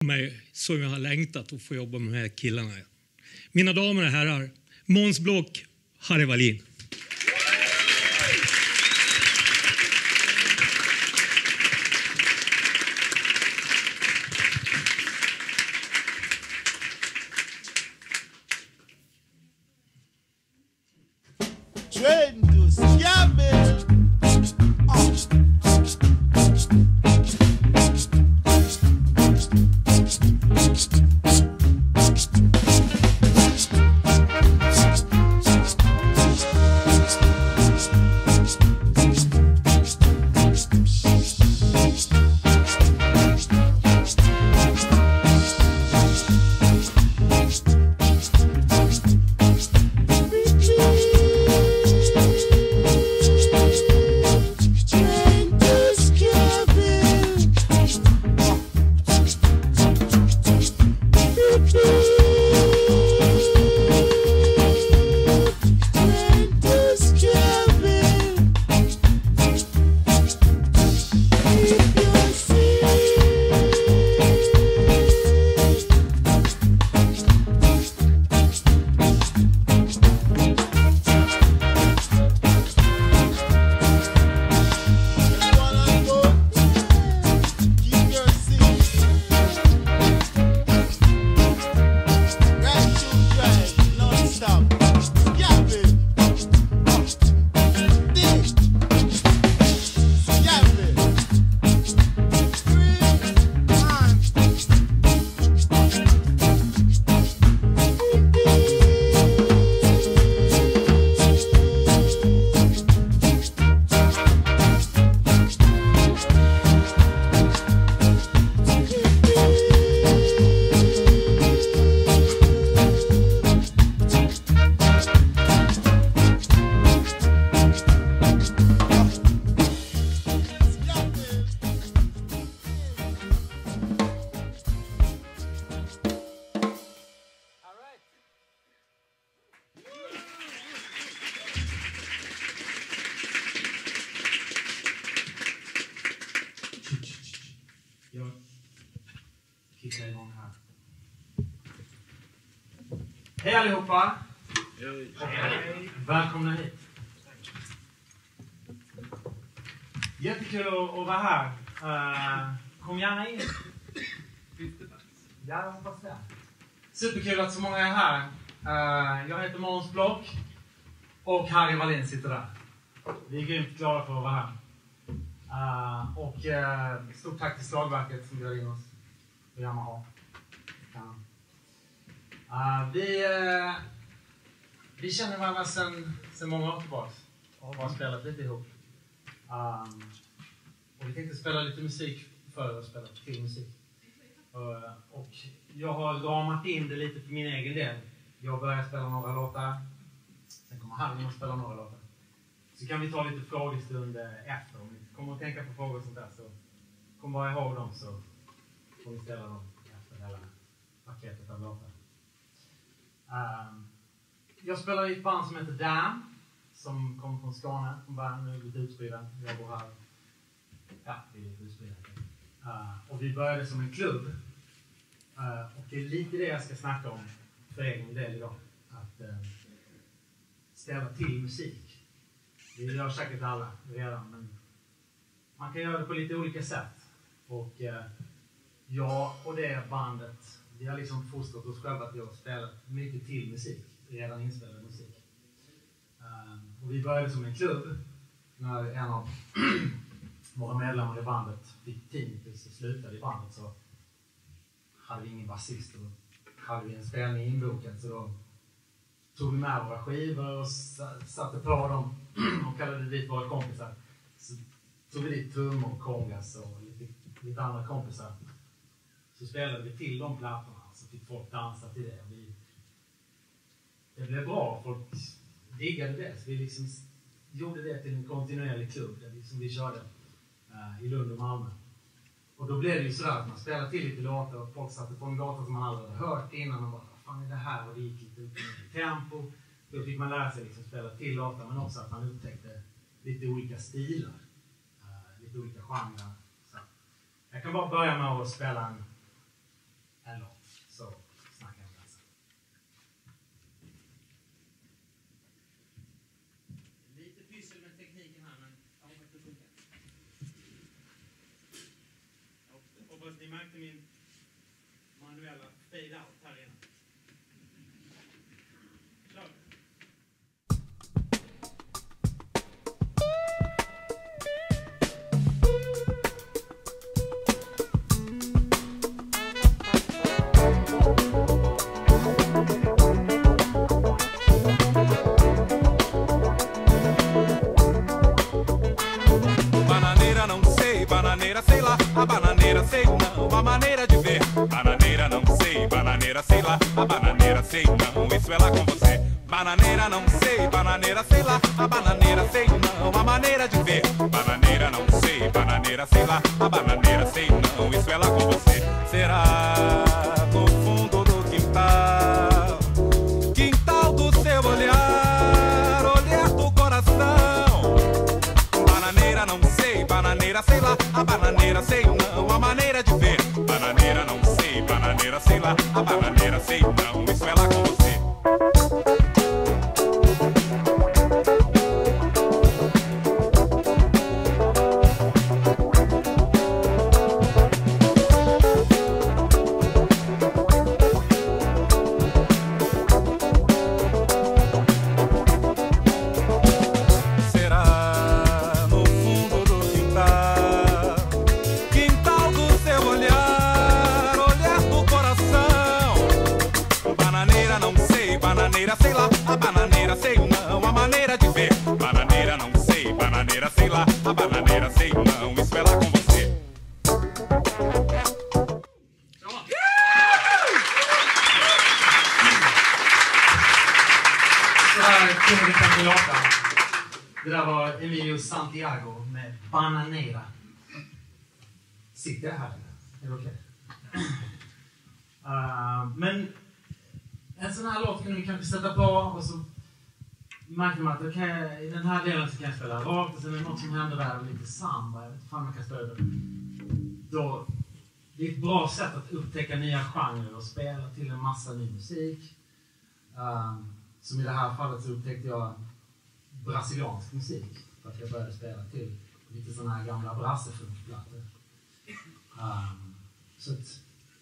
mig som jag har längtat att få jobba med de här killarna. Mina damer och herrar, Måns Block, Harry Wallin. Hej allihopa! Hej. Välkomna hit! Jättekul att vara här. Kom gärna in. Ja, jag hoppas det. Superkul att så många är här. Jag heter Måns Block och Harry Wallin sitter där. Vi är grymt glada för att vara här. Och stort tack till Slagverket som bjöd in oss på Yamaha. Vi känner varandra sedan många år tillbaka och har spelat lite ihop. Och vi tänkte spela lite musik för att spela till musik. Och jag har ramat in det lite för min egen del. Jag börjar spela några låtar. Sen kommer Harry att spela några låtar. Så kan vi ta lite frågestund efter. Om ni kommer att tänka på frågor och sånt där så kom bara ihåg dem så får vi ställa dem efter hela paketet av låtar. Jag spelar i ett band som heter Damn som kommer från Skåne från början, nu är lite utspridda. Jag bor här. Ja, vi är lite utspridda. Och vi började som en klubb. Och det är lite det jag ska snacka om för egen del idag. Att ställa till musik. Det gör säkert alla redan, men man kan göra det på lite olika sätt. Och jag och det bandet, vi har liksom fostrat oss själva till att spela mycket till musik, redan inspelad musik. Och vi började som en klubb när en av våra medlemmar i bandet fick tinnitus och slutade i bandet, så hade vi ingen basist och hade vi en spelning inbokad, så då tog vi med våra skivor och satte på dem och kallade dit våra kompisar. Så tog vi dit trummor och kongas och lite andra kompisar. Så spelade vi till de plattorna och så fick folk dansa till det. Det blev bra, folk diggade det. Så vi liksom gjorde det till en kontinuerlig klubb där vi körde i Lund och Malmö. Och då blev det ju sådär att man spelade till lite låtar och folk satte på en låtar som man aldrig hade hört innan och bara, vad fan är det här? Och det gick lite upp i tempo. Då fick man lära sig liksom spela till låtar, men också att man upptäckte lite olika stilar. Lite olika genrer. Så jag kan bara börja med att spela en låt, så snackar vi sen. Lite pyssel med tekniken här, men jag hoppas det funkar. Jag hoppas ni märkte min manuella fade-out här inne. Klar. Bananeira não sei, bananeira sei lá, a bananeira sei não, a maneira de ver. Bananeira não sei, bananeira sei lá, a bananeira sei não, isso é lá com você. Bananeira não sei, bananeira sei lá, a bananeira sei não, a maneira de ver. Bananeira não sei, bananeira sei lá, a bananeira sei não, isso é lá com você. Será no fundo do quintal, quintal do seu olhar, olhar do coração. Bananeira não sei, bananeira sei lá, a bananeira sei não, a maneira de ver. Bananeira não sei, bananeira sei lá, a bananeira sei não, isso é lá com você. Bananeira sei lá, a bananeira sei não, a maneira de ver. Bananeira não sei, bananeira sei lá, a bananeira sei não, isso é lá com você. Så här kunde det kanske låta. Det där var Emilio Santiago med Bananeira. Sitter jag här? Är det okej? Men en sån här låt kan vi kanske sätta på och så märker man att i den här delen så kan jag spela rakt och sen är det något som händer där och lite samba. Jag vet inte fan man kan spela det. Då, det är ett bra sätt att upptäcka nya genrer och spela till en massa ny musik. Som i det här fallet så upptäckte jag brasiliansk musik för att jag började spela till lite såna här gamla brassefunkplattor. Så att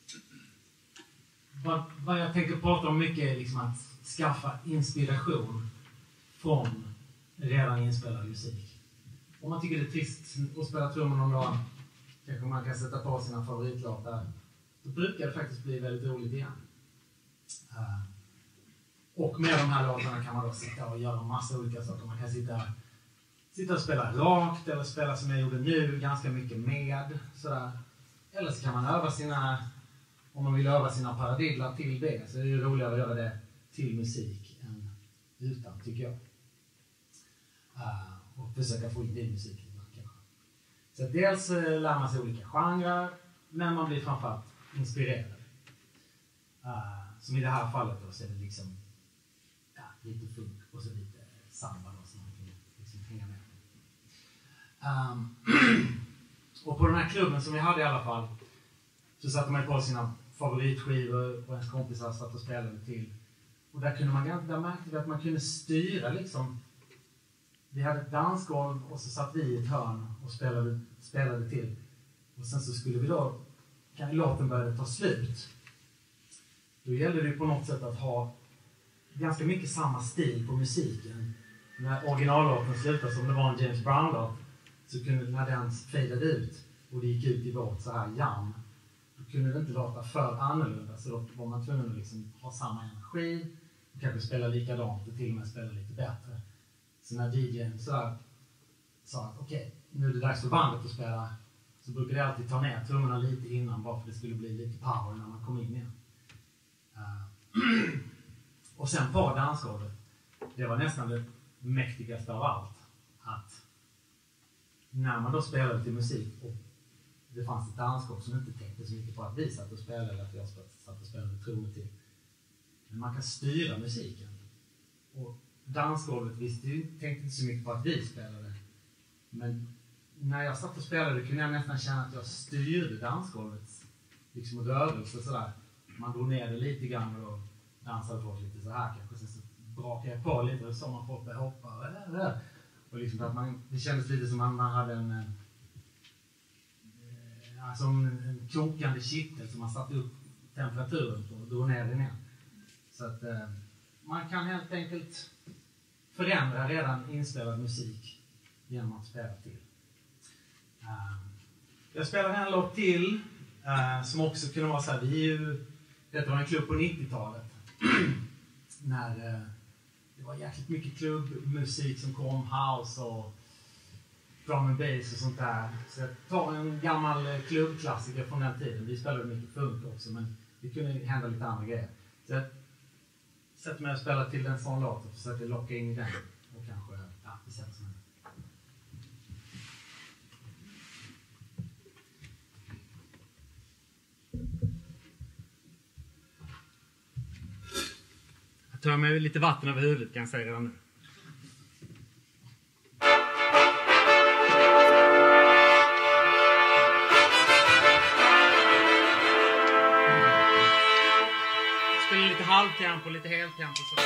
vad jag tänker prata om mycket är liksom att skaffa inspiration från redan inspelad musik. Om man tycker det är trist att spela trummor någon dag, kanske man kan sätta på sina favoritlåtar. Då brukar det faktiskt bli väldigt roligt igen. Och med de här låtarna kan man då sitta och göra massa olika saker. Man kan sitta och spela rakt eller spela som jag gjorde nu, ganska mycket med. Sådär. Eller så kan man öva om man vill öva sina paradidlar till det, så är det ju roligare att göra det till musik än utan, tycker jag. Och försöka få in det i musiken kanske. Så dels lär man sig olika genrer, men man blir framförallt inspirerad. Som i det här fallet då, så är det liksom lite funk och så lite samba då, som man kan liksom hänga med. Och på den här klubben som vi hade i alla fall, så satte man på sina favoritskivor och ens kompisar satt och spelade till. Och där märkte vi att man kunde styra liksom. Vi hade ett dansgolv och så satt vi i ett hörn och spelade till. Och sen så skulle vi då, när låten började ta slut, då gällde det på något sätt att ha ganska mycket samma stil på musiken. När originallåten slutade, som det var en James Brown-låt, så kunde, när den fejdade ut och det gick ut i vårt så här jam, då kunde det inte låta för annorlunda, så då var man tvungen att liksom ha samma energi och kanske spela likadant och till och med spela lite bättre. Så när DJ:n sa att okej, nu är det dags för bandet att spela, så brukade jag alltid ta ner trummorna lite innan, bara för att det skulle bli lite power när man kom in igen. Och sen på dansgolvet, det var nästan det mäktigaste av allt, att när man då spelade till musik och det fanns ett dansgolv som inte tänkte så mycket på att vi satt och spelade eller att jag satt och spelade trummor till. Men man kan styra musiken. Och dansgolvet tänkte inte så mycket på att vi spelade. Men när jag satt och spelade kunde jag nästan känna att jag styrde dansgolvets liksom rörelse sådär. man drog ner det lite grann och då dansade folk lite så här kanske. Sen så brakade jag på lite och så man folk började hoppa. Och liksom att det kändes lite som att man hade en kokande kittel som man satte upp temperaturen på och drog ner den igen. Så att man kan helt enkelt förändra redan inspelad musik genom att spela till. Jag spelade en låt till som också kunde vara så här, detta var en klubb på 90-talet när det var jäkligt mycket klubbmusik som kom, house och drum and bass och sånt där. Så jag tar en gammal klubbklassiker från den tiden. Vi spelade mycket funk också, men det kunde hända lite andra grejer. Så jag sätter mig och spelar till en sån låt och försöker locka in i den. Och kanske, det sätter som en. Jag tar med lite vatten över huvudet kan jag säga redan nu. Spelar lite halvtempo, lite heltempo så.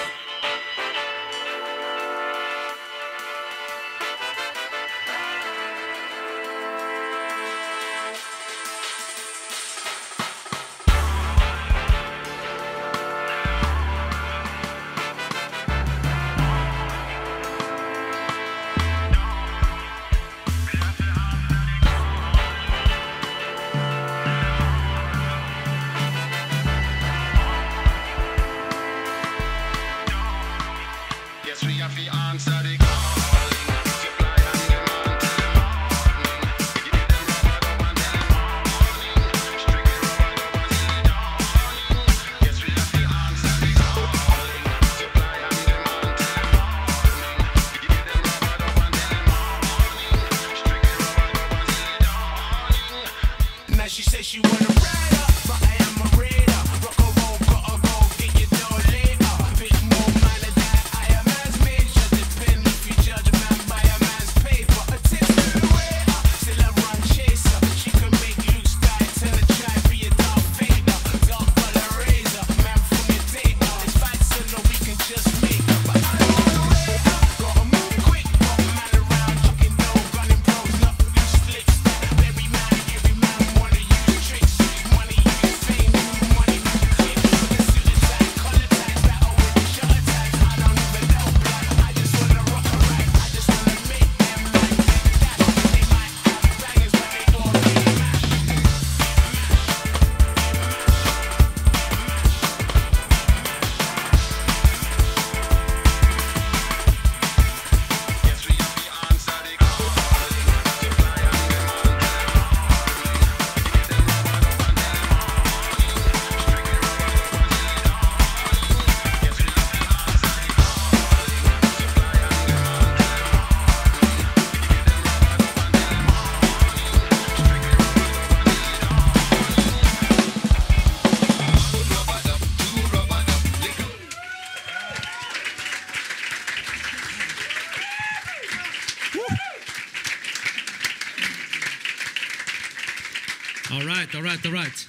All right.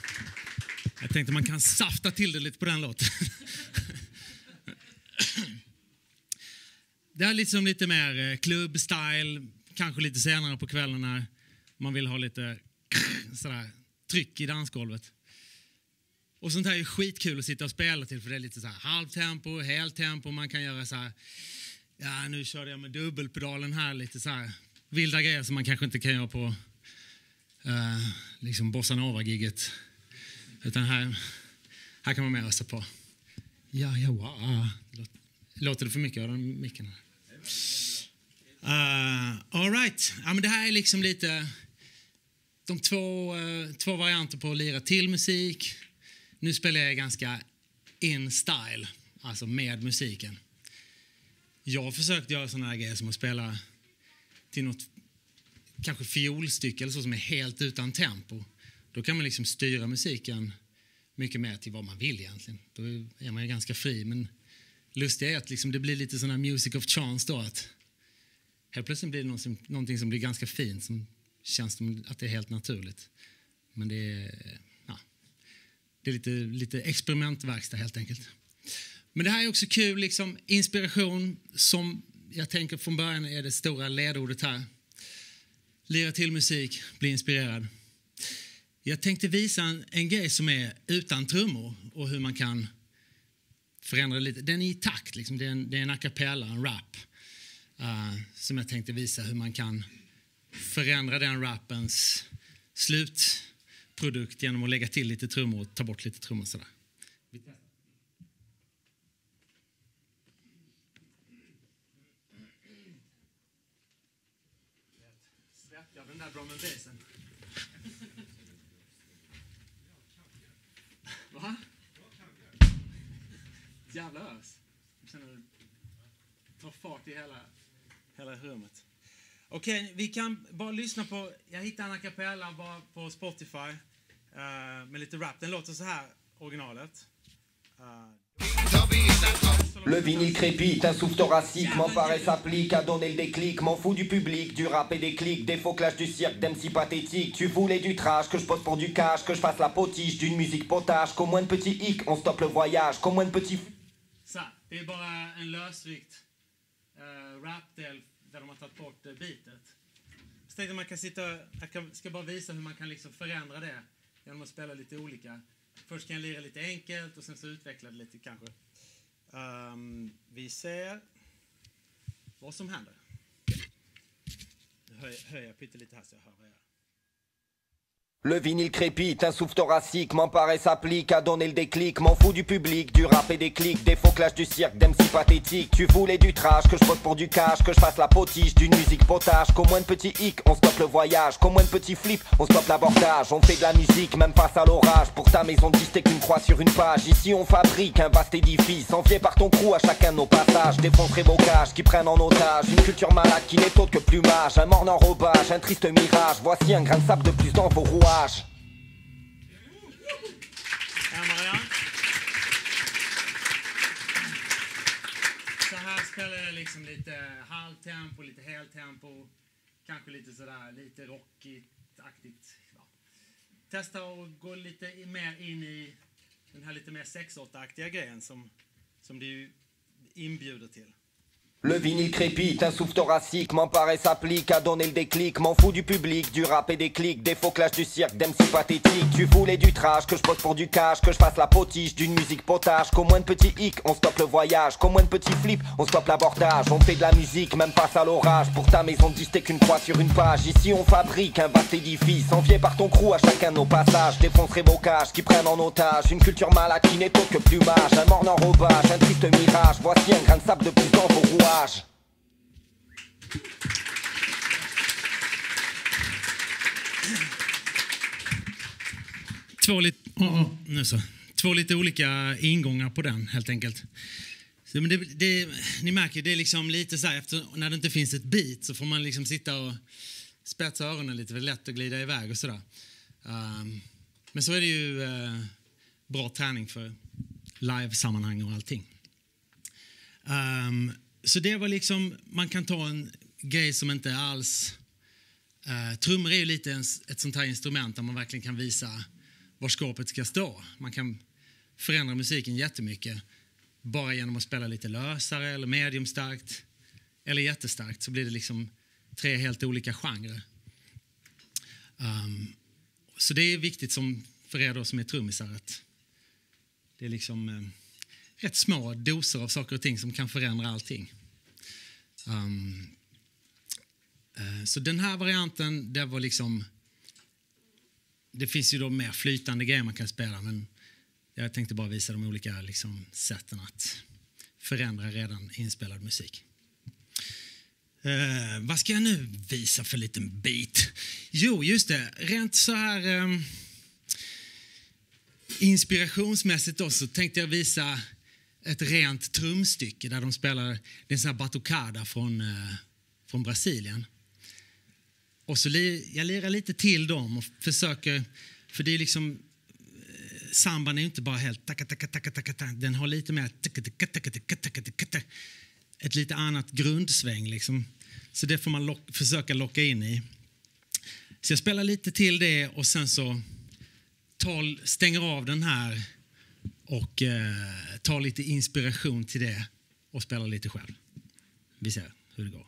Jag tänkte man kan safta till det lite på den låten. Det är liksom lite mer klubbstyle, kanske lite senare på kvällen när man vill ha lite sådär tryck i dansgolvet. Och sånt här är skitkul att sitta och spela till för det är lite så här halvtempo, heltempo, man kan göra så här, ja nu körde jag med dubbelpedalen här, lite så här vilda grejer som man kanske inte kan göra på liksom bossa nova-gigget. Utan här kan man mer ösa på. Ja. Låter det för mycket av den micken? All right. Ja, men det här är liksom lite de två varianter på att lira till musik. Nu spelar jag ganska in style, alltså med musiken. Jag har försökt göra såna här grejer som att spela till något kanske fiolstycke eller så som är helt utan tempo. Då kan man liksom styra musiken mycket mer till vad man vill egentligen. Då är man ju ganska fri, men lustiga är att liksom det blir lite sån här music of chance då, att helt plötsligt blir det någonting som blir ganska fint, som känns som att det är helt naturligt. Men det är, ja, det är lite experimentverkstad helt enkelt. Men det här är också kul, liksom inspiration som jag tänker från början är det stora ledordet här. Lira till musik, bli inspirerad. Jag tänkte visa en grej som är utan trummor och hur man kan förändra lite. Den är i takt, liksom. Det är en a cappella, en rap. Som jag tänkte visa hur man kan förändra den rappens slutprodukt genom att lägga till lite trummor och ta bort lite trummor sådär. Vi testar. Svettar den där drum and bassen. Va? Jävla ös. Jag känner det tar fart i hela rummet. Okej, vi kan bara lyssna på... Jag hittade en a cappella bara på Spotify med lite rap. Den låter så här, originalet. Le vinyle crépite, un souffle thoracique, m'empare et s'applique à donner le déclic, m'en fous du public, du rap et des clics, des faux clashs du cirque, d'MC pathétique. Tu voulais du trash, que je pose pour du cash, que je fasse la potiche d'une musique potage, qu'au moins de petits hic, on stoppe le voyage, qu'au moins de petits... Så, det är bara en lösryckt rapdel där de har tagit bort beatet. Så tänkte man kan ska bara visa hur man kan liksom förändra det genom att spela lite olika. Först kan jag lira lite enkelt och sen så utveckla det lite kanske. Vi ser vad som händer. Nu höjer jag pyttelite här så jag hör vad jag gör. Le vinyle crépite, un souffle thoracique, m'empare et s'applique à donner le déclic, m'en fous du public, du rap et des clics, des faux clashs du cirque, d'MC pathétique. Tu voulais du trash, que je pose pour du cash, que je fasse la potiche d'une musique potage, qu'au moins de petits hic, on stoppe le voyage, qu'au moins de petits flips, on stoppe l'abordage. On fait de la musique, même face à l'orage, pour ta maison de 10 t'es qu'une croix sur une page. Ici on fabrique un vaste édifice, envié par ton crew à chacun de nos passages, défoncerai vos cages qui prennent en otage, une culture malade qui n'est autre que plumage, un morne enrobage, un triste mirage, voici un grain de sable de plus dans vos rouages. Så här spelar jag liksom lite halvtempo, lite heltempo, kanske lite sådär, lite rockigt-aktigt. Ja. Testa att gå lite mer in i den här lite mer 6/8-aktiga grejen som du inbjuder till. Le vinyle crépite, un souffle thoracique, m'empare et s'applique à donner le déclic, m'en fous du public, du rap et des clics, des faux clashs du cirque, d'MC pathétique. Tu voulais du trash, que je pose pour du cash, que je fasse la potiche d'une musique potage, qu'au moins de petits hic, on stoppe le voyage, qu'au moins de petits flips, on stoppe l'abordage. On fait de la musique, même face à l'orage, pour ta maison de 10 t'es qu'une croix sur une page. Ici on fabrique un vaste édifice, envié par ton crew à chacun de nos passages, défoncerai vos cages qui prennent en otage, une culture malade qui n'est autre que plumage, un morne enrobage, un triste mirage, voici un grain de sable de plus dans vos rouages. Två lite olika ingångar på den helt enkelt. Så, men ni märker, det är liksom lite så här, efter, när det inte finns ett beat så får man liksom sitta och spetsa öronen lite, det är lätt att glida iväg och sådär. Men så är det ju bra träning för live-sammanhang och allting. Så det var liksom, man kan ta en grej som inte alls... trummor är ju lite ett sånt här instrument där man verkligen kan visa var skåpet ska stå. Man kan förändra musiken jättemycket bara genom att spela lite lösare eller mediumstarkt eller jättestarkt, så blir det liksom 3 helt olika genrer. Så det är viktigt som för er då som är trummisar att det är liksom rätt små doser av saker och ting som kan förändra allting. Så den här varianten, det var liksom... Det finns ju då mer flytande grejer man kan spela, men jag tänkte bara visa de olika liksom sätten att förändra redan inspelad musik. Vad ska jag nu visa för liten bit? Jo, just det. Rent så här inspirationsmässigt då, så tänkte jag visa ett rent trumstycke där de spelar, det är en sån här batucada från Brasilien. Och så jag lirar lite till dem och försöker, för det är liksom, samban är ju inte bara helt den har lite mer ett lite annat grundsväng liksom. Så det får man försöka locka in i. Så jag spelar lite till det och sen så stänger av den här och tar lite inspiration till det och spelar lite själv. Vi ser hur det går.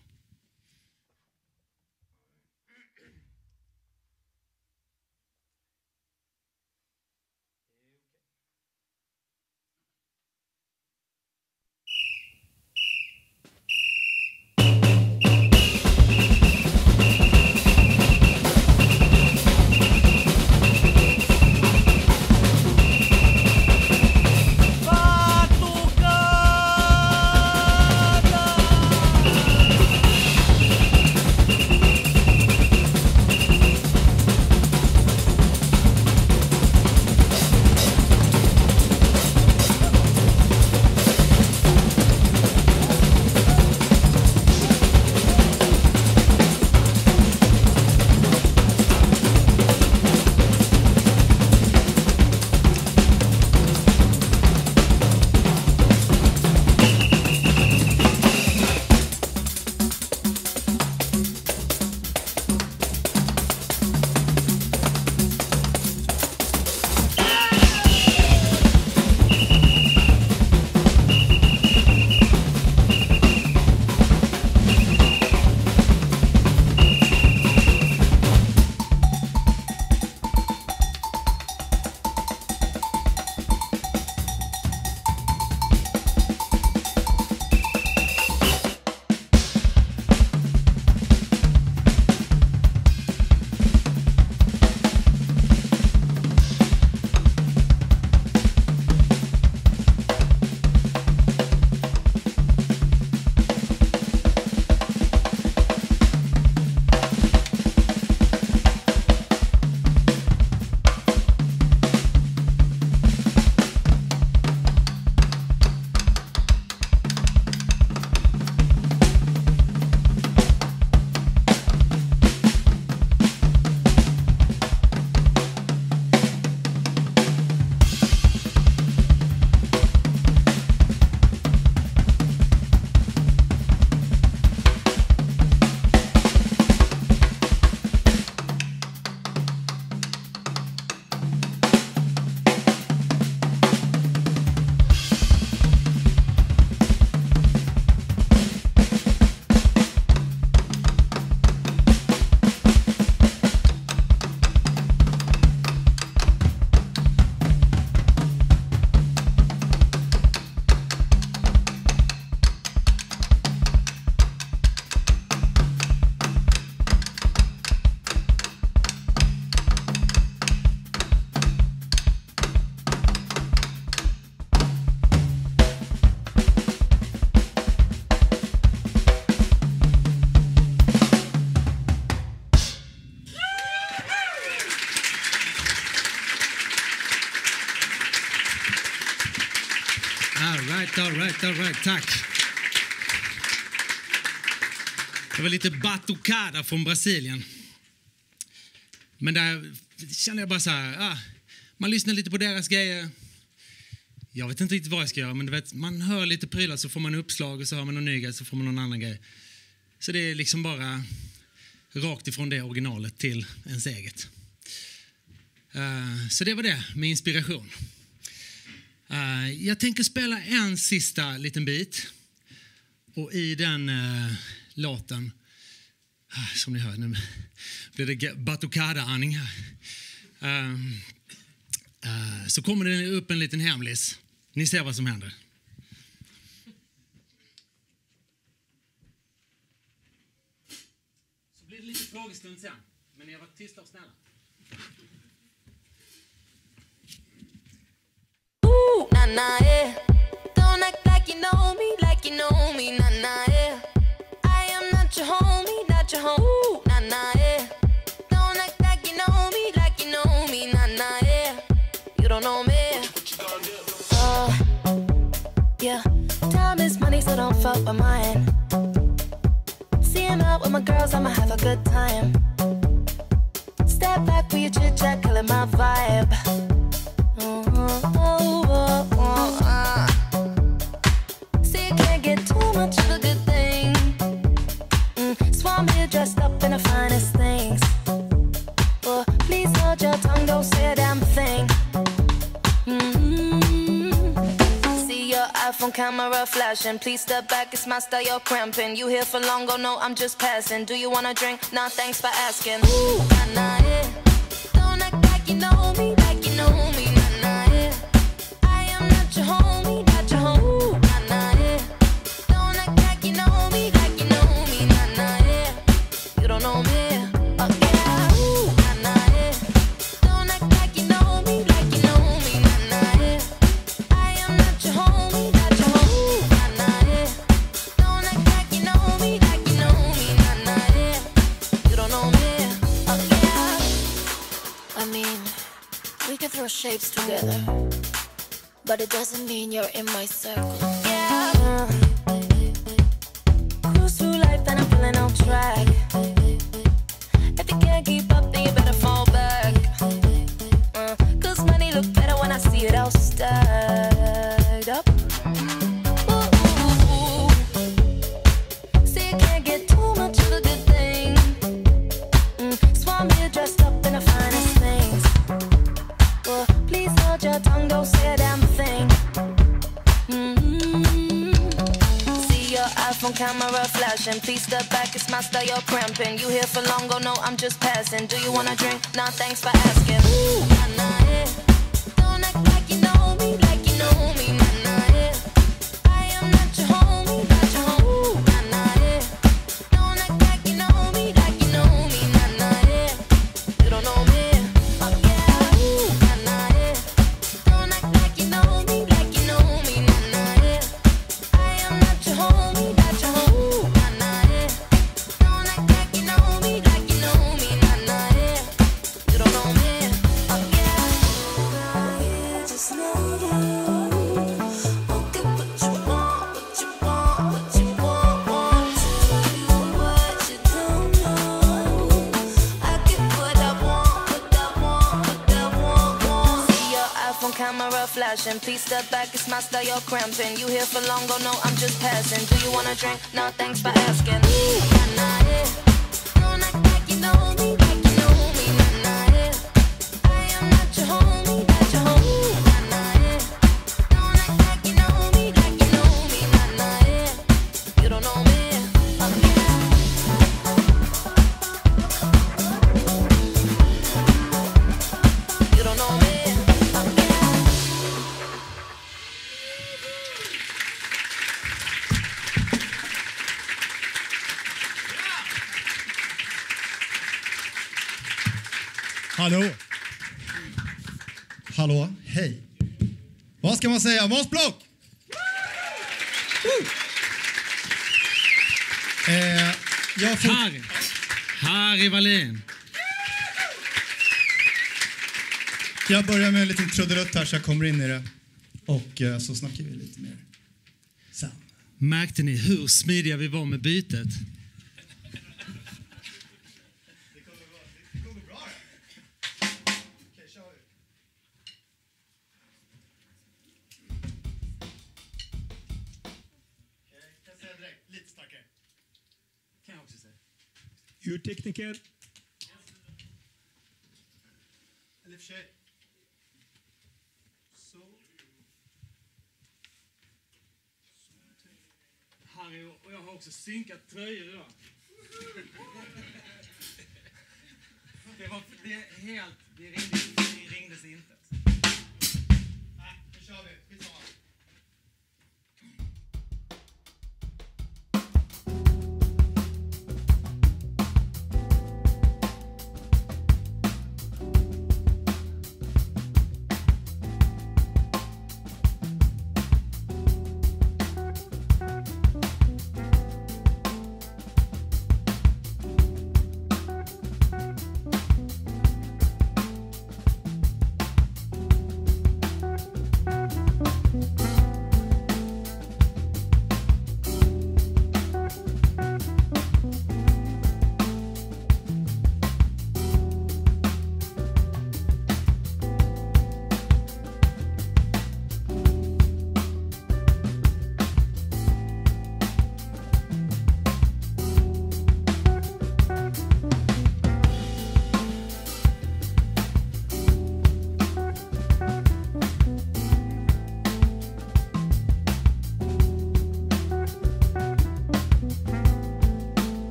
All right, tack. Det var lite batucada från Brasilien. Men där känner jag bara så här, man lyssnar lite på deras grejer. Jag vet inte riktigt vad jag ska göra, men du vet, man hör lite prylar så får man uppslag och så hör man någon ny grej så får man någon annan grej. Så det är liksom bara rakt ifrån det originalet till ens eget. Så det var det med inspiration. Jag tänker spela en sista liten bit. Och i den låten, som ni hör, nu blir det batucada-aning här. Så kommer det upp en liten hemlis. Ni ser vad som händer. Så blir det lite frågestund sen. Men ni har varit tysta och snälla. Nah, nah, yeah. Don't act like you know me, nah, nah, yeah. I am not your homie, not your home. Ooh, nah, nah, yeah. Don't act like you know me, nah, nah, yeah. You don't know me. Yeah. Time is money, so don't fuck with mine. Seeing out with my girls, I'ma have a good time. Step back with your chit chat, killing my vibe. See, you can't get too much of a good thing. So I'm here dressed up in the finest things. Well, please hold your tongue, don't say a damn thing. camera flashing. Please step back, it's my style, you're cramping. You here for long, oh no, I'm just passing. Do you wanna drink? Nah, thanks for asking. Ooh, nah, nah, yeah. Don't act like you know me, nah, nah, yeah. I am not your homie, not your homie. Ooh, nah, nah, yeah. Don't act like you know me, nah, nah, yeah. You don't know me, oh yeah. Ooh, nah, nah, yeah. Don't act like you know me, nah, nah, yeah. I am not your homie, not your homie. Ooh, nah, nah, yeah. Don't act like you know me, nah, nah, yeah. You don't know me, oh yeah. I mean, we can throw shapes together, but it doesn't mean you're in my circle. Yeah. Cruise through life and I'm feeling on track. If you can't keep up, then you better fall back. Cause money look better when I see it all stacked up. Ooh. See, you can't get too much of a good thing. So I'm here dressed up in the finest things. Well, please hold your tongue, don't say a damn thing. See your iPhone camera flashing. Please step back, it's my style, you're cramping. You here for long, oh no, I'm just passing. Do you wanna drink? Nah, thanks for asking. Ooh, nah, nah, yeah. Don't act like you know me, nah, nah, yeah. I am not your homie, not your homie. Ooh, nah, nah, yeah. Don't act like you know me, nah, nah, yeah. You don't know me, oh yeah. Ooh, nah, nah, yeah. Don't act like you know me, nah, nah, yeah. I am not your homie, not your homie. Ooh, nah, nah, yeah. Don't act like you know me, nah, nah, yeah. You don't know me, oh yeah. Just know you. Okay, what you want, what you want, what you want. Tell you what you don't know. I get what I want, what I want, what I want. See your iPhone camera flashing. Please step back, it's my style, you're cramping. You here for long, oh no, I'm just passing. Do you wanna drink? No, thanks for asking. Ooh, nah, nah, yeah. Don't act like you know me, nah, nah, yeah. I am not your homie, not your homie. Ooh, nah, nah, yeah. Don't act like you know me, nah, nah, yeah. You don't know me, oh yeah. You don't know me, oh yeah. Hallå? Hallå? Hej. Vad ska man säga? Måns Block! Jag får... Harry Wallén. Jag börjar med en liten trudelutt här så jag kommer in i det. Och så snackar vi lite mer sen. Märkte ni hur smidiga vi var med bytet? Ljudtekniker. Eller för sig. Så. Harry och jag har också synkat tröjor idag. Det ringdes inte. Nej, nu kör vi. Vi tar.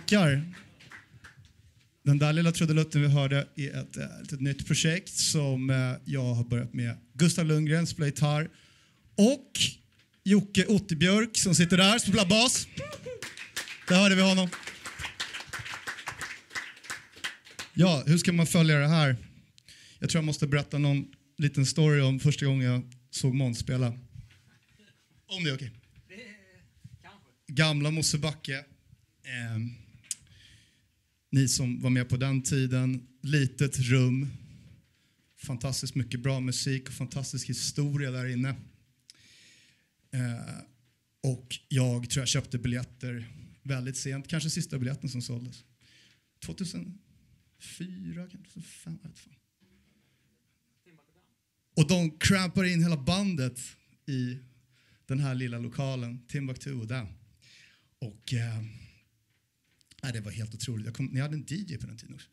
tackar. Den där lilla trudelutten vi hörde är ett nytt projekt som jag har börjat med. Gustav Lundgren spelar gitarr och Jocke Ottebjörk som sitter där spelar bas. Där hörde vi honom. Ja, hur ska man följa det här? Jag tror jag måste berätta någon liten story om första gången jag såg Måns spela. Om det är okej. Gamla Mosebacke. Ni som var med på den tiden. Litet rum. Fantastiskt mycket bra musik och fantastisk historia där inne. Och jag tror jag köpte biljetter väldigt sent. Kanske sista biljetten som såldes. 2004, 2005, jag vet fan. Och de crampar in hela bandet i den här lilla lokalen. Timbuktu och där. Och det var helt otroligt. Ni hade en DJ på den tiden också.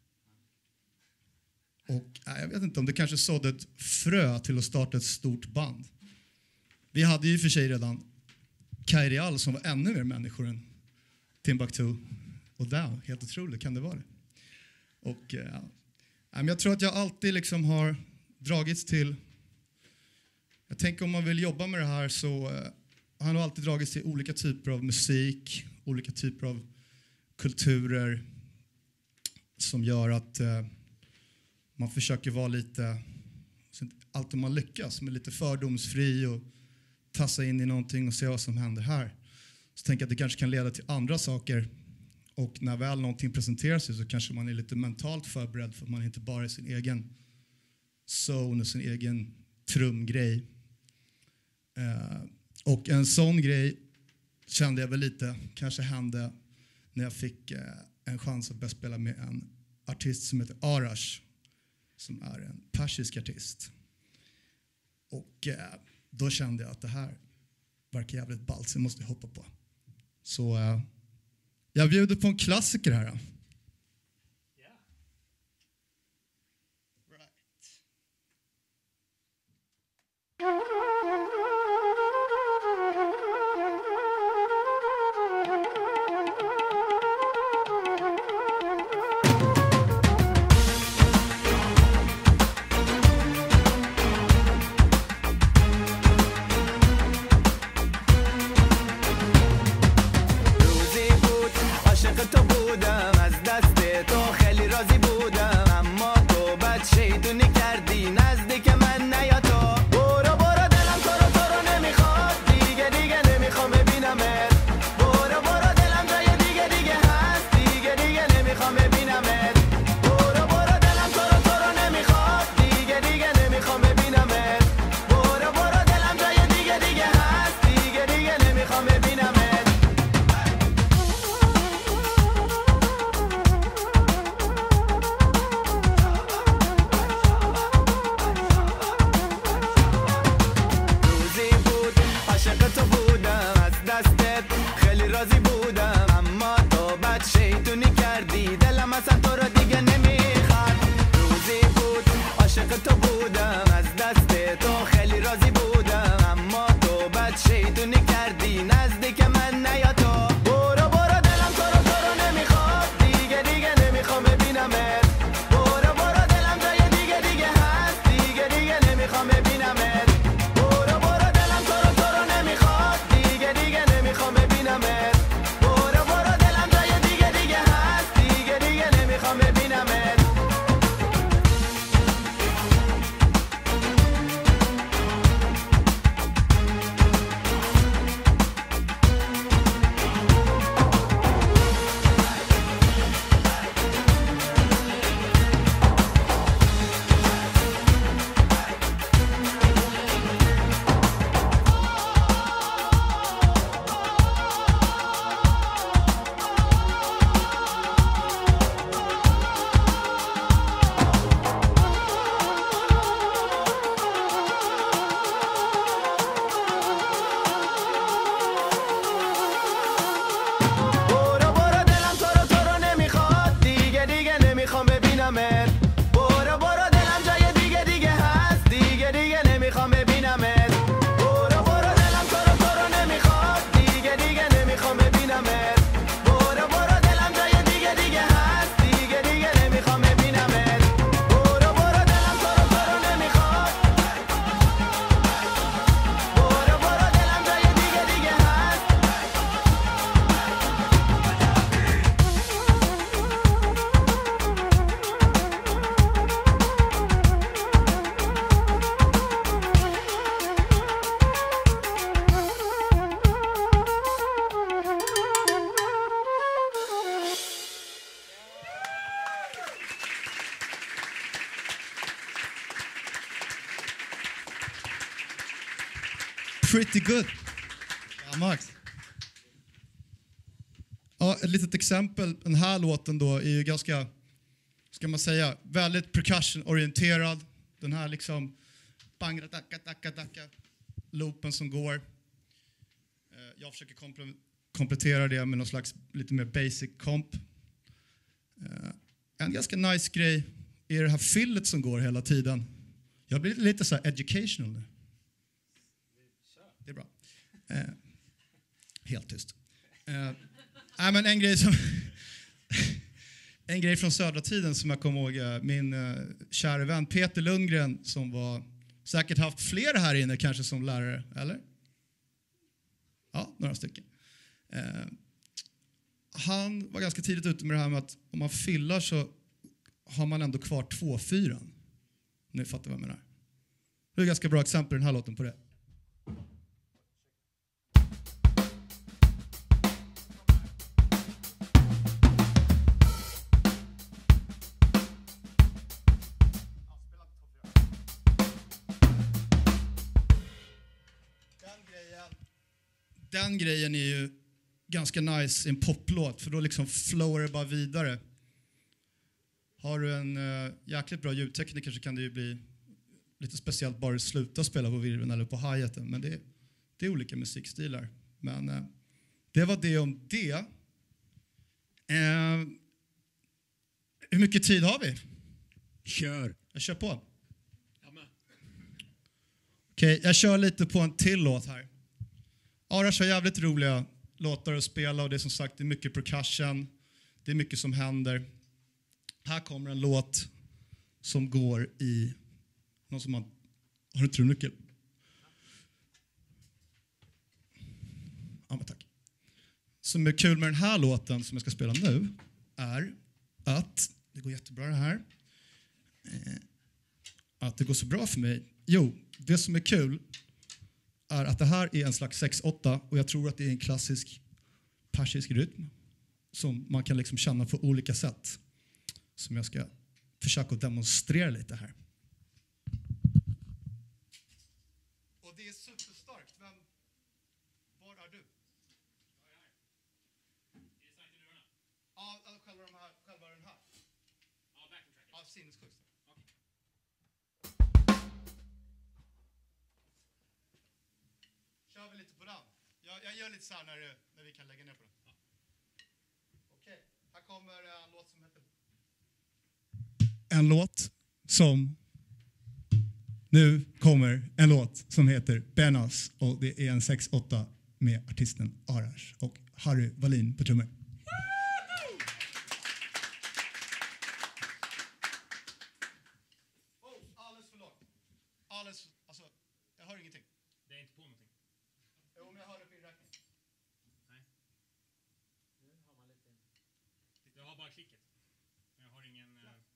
Och jag vet inte om det kanske sådde ett frö till att starta ett stort band. Vi hade ju för sig redan Kairial som var ännu mer människor än Timbuktu. Och där, helt otroligt kan det vara det. Och jag tror att jag alltid liksom har dragits till... Jag tänker om man vill jobba med det här så har han alltid dragits till olika typer av musik, olika typer av kulturer som gör att man försöker vara lite, alltid man lyckas, med lite fördomsfri och tassa in i någonting och se vad som händer här. Så tänker jag att det kanske kan leda till andra saker. Och när väl någonting presenterar sig så kanske man är lite mentalt förberedd för att man inte bara är sin egen zone och sin egen trumgrej. Och en sån grej kände jag väl lite kanske hände när jag fick en chans att börja spela med en artist som heter Arash, som är en persisk artist. Och då kände jag att det här verkar jävligt ballt, så jag måste hoppa på. Så jag bjuder på en klassiker här. Right. pretty good. Ja, Max. Ja, ett litet exempel. Den här låten då är ju ganska, ska man säga, väldigt percussion-orienterad. Den här liksom bang-dacka-dacka-dacka loopen som går. Jag försöker komplettera det med någon slags lite mer basic comp. En ganska nice grej är det här fillet som går hela tiden. Jag blir lite så här educational nu. Det är bra. Helt tyst. Men en grej som en grej från södra tiden som jag kommer ihåg, min kära vän Peter Lundgren som var säkert haft flera här inne kanske som lärare, eller? Ja, några stycken. Han var ganska tidigt ute med det här med att om man fillar så har man ändå kvar 2/4. Ni fattar vad jag menar. Det är ett ganska bra exempel i den här låten på det. Den grejen är ju ganska nice i en poplåt för då liksom flowar det bara vidare. Har du en jäkligt bra ljudtekniker så kan det ju bli lite speciellt bara sluta spela på virveln eller på hi-haten. Men det är olika musikstilar. Men det var det om det. Hur mycket tid har vi? Kör. Jag kör på. Okej, jag kör lite på en till låt här. Arash har jävligt roliga låtar att spela och det är som sagt det är mycket percussion. Det är mycket som händer. Här kommer en låt som går i någon som har en trumnyckel. Ja, men tack. Som är kul med den här låten som jag ska spela nu är att det går jättebra det här. Att det går så bra för mig. Jo, det som är kul är att det här är en slags 6/8 och jag tror att det är en klassisk persisk rytm som man kan liksom känna på olika sätt. Som jag ska försöka demonstrera lite här. Och det är superstarkt. Men var är du? Ja, själva den här. Ja, backtrack. Ja, sinnessjukt. Kör vi lite på den. Jag gör lite så här när vi kan lägga ner på den. Ja. Okej, här kommer en låt som heter... Nu kommer en låt som heter Benas och det är en 6/8 med artisten Arash och Harry Wallin på trummor. Alldeles för långt. Alltså, jag hör ingenting. Det är inte på någonting. Jo, men jag hör det på inräkning. Nej. Nu har man lite... Jag har bara klicket. Jag har ingen...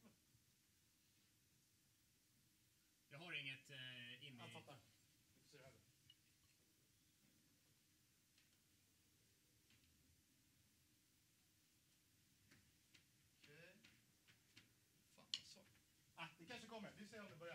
Jag har inget in i... Jag fattar. Så är det. Okej. Fan, vad så. Det kanske kommer. Vi ser om det börjar.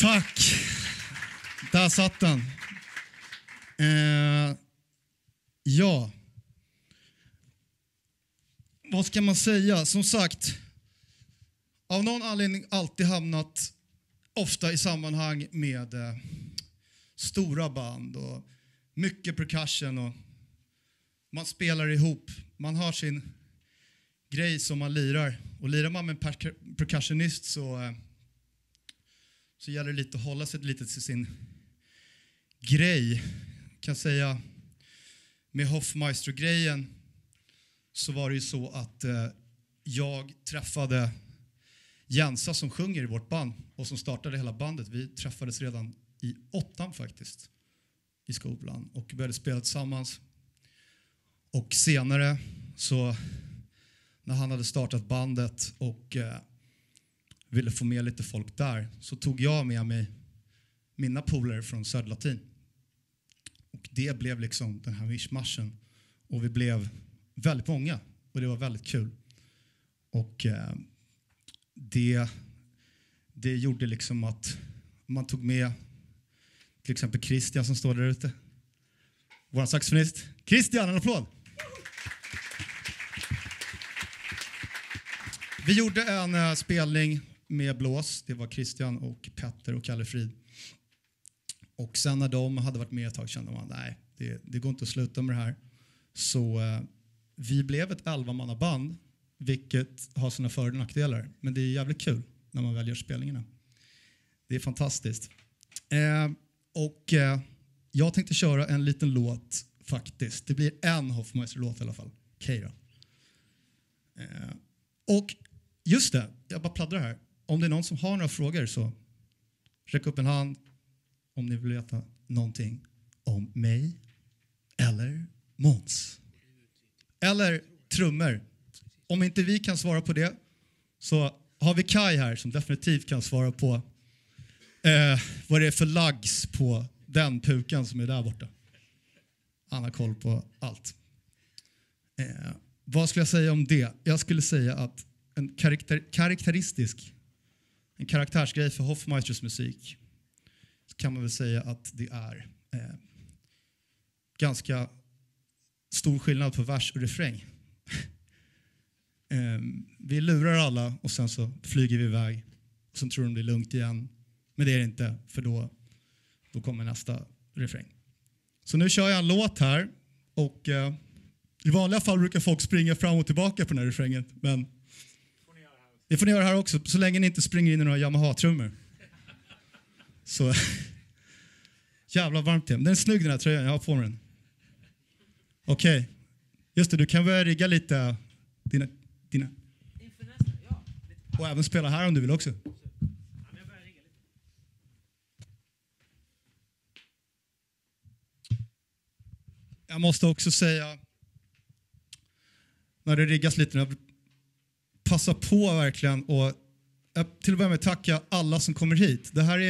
Tack. Där satt den. Ja. Vad ska man säga? Som sagt, av någon anledning alltid hamnat ofta i sammanhang med stora band och mycket percussion och man spelar ihop. Man har sin grej som man lirar. Och lirar man med en percussionist så gäller det lite att hålla sig lite till sin grej. Kan säga med Hoffmeister-grejen så var det ju så att jag träffade Jensa som sjunger i vårt band och som startade hela bandet. Vi träffades redan i 8 faktiskt i skolan och började spela tillsammans. Och senare så när han hade startat bandet och ville få med lite folk där så tog jag med mig mina polare från Söderlatin. Och det blev liksom den här mishmashen. Och vi blev väldigt många och det var väldigt kul. Och det gjorde liksom att man tog med till exempel Christian som står där ute. Vår saxofonist. Christian, en applåd! Vi gjorde en spelning med blås. Det var Christian och Petter och Kalle Frid. Och sen när de hade varit med ett tag kände man nej, det går inte att sluta med det här. Så vi blev ett 11-mannaband, vilket har sina för- och nackdelar. Men det är jävligt kul när man väljer spelningarna. Det är fantastiskt. Jag tänkte köra en liten låt faktiskt. Det blir en Hoffmeister-låt i alla fall. Okej då. Och just det, jag bara pladdrar här. Om det är någon som har några frågor så räck upp en hand om ni vill veta någonting om mig eller Måns. Eller trummor. Om inte vi kan svara på det så har vi Kai här som definitivt kan svara på vad det är för lags på den pukan som är där borta. Han har koll på allt. Vad skulle jag säga om det? Jag skulle säga att en karaktärsgrej för Hoffmeisters musik så kan man väl säga att det är ganska stor skillnad på vers och refräng. Vi lurar alla och sen så flyger vi iväg och sen tror de det är lugnt igen. Men det är det inte, för då kommer nästa refräng. Så nu kör jag en låt här och i vanliga fall brukar folk springa fram och tillbaka på den här refrängen, men det får ni göra här också, så länge ni inte springer in i några Yamaha-trummor. Så jävla varmt hem. Den är snygg den här tröjan, jag har på mig den. Okej. Just det, du kan börja rigga lite dina. Och även spela här om du vill också. Jag måste också säga, när det riggas lite, passa på verkligen och till att börja med tacka alla som kommer hit. Det här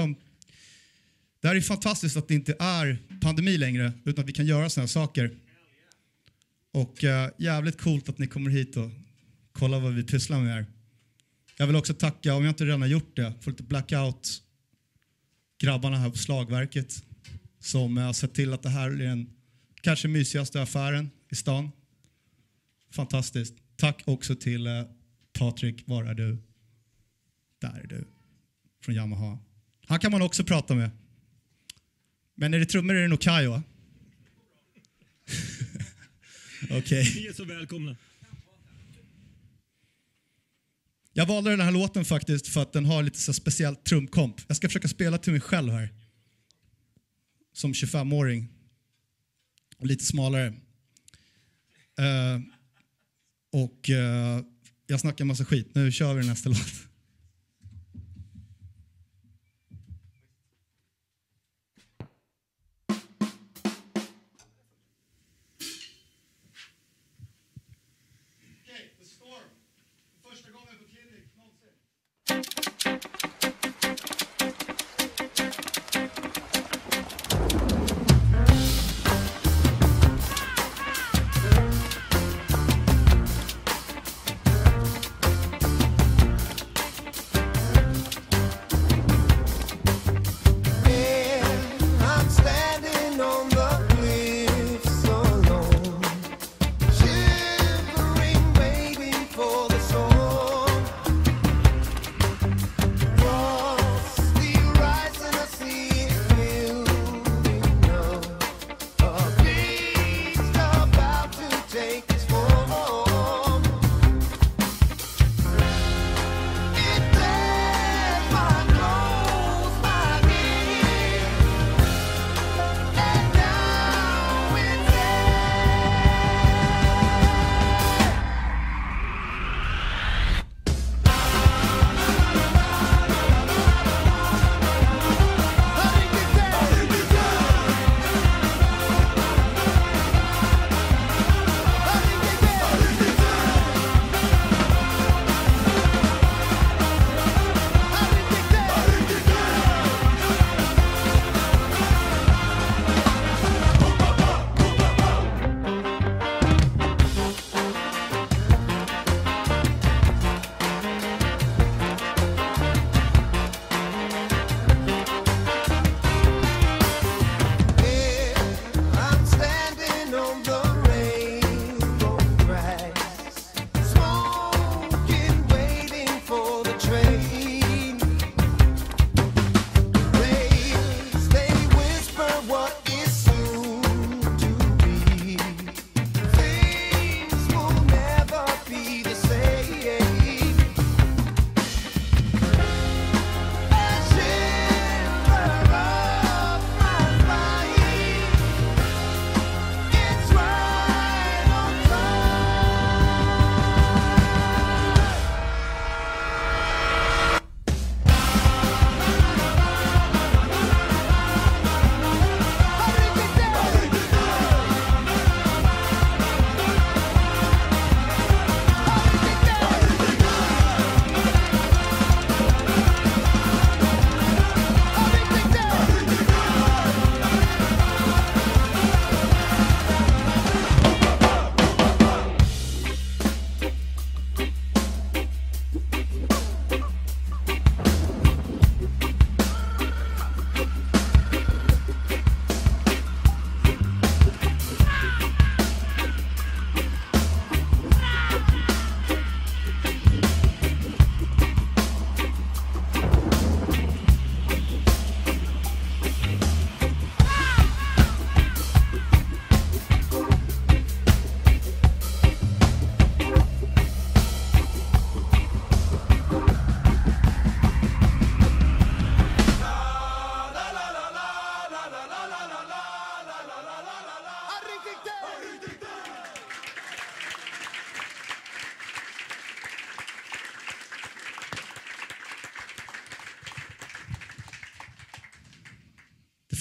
är fantastiskt att det inte är pandemi längre utan att vi kan göra såna här saker. Och jävligt coolt att ni kommer hit och kollar vad vi pysslar med här. Jag vill också tacka, om jag inte redan har gjort det, för lite blackout grabbarna här på Slagverket som har sett till att det här är den kanske mysigaste affären i stan. Fantastiskt. Tack också till Patrik, var är du? Där är du. Från Yamaha. Han kan man också prata med. Men är det trummor är det nog Kai, va? Okej. Ni är så välkomna. Jag valde den här låten faktiskt för att den har lite så speciellt trumkomp. Jag ska försöka spela till mig själv här. Som 25-åring. Och lite smalare. Jag snackar en massa skit. Nu kör vi nästa låt.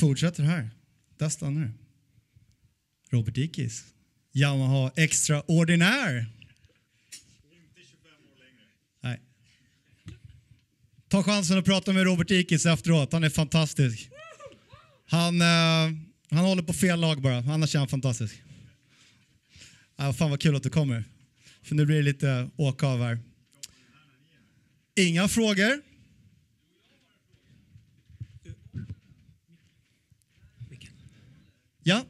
fortsätter här. Där stannar det. Robert Dickis. Yamaha Extraordinaire. Nej. Ta chansen att prata med Robert Dickis efteråt. Han är fantastisk. Han håller på fel lag bara. Annars är han fantastisk. Fan vad kul att du kommer. För nu blir det lite åka av här. Inga frågor. Ja.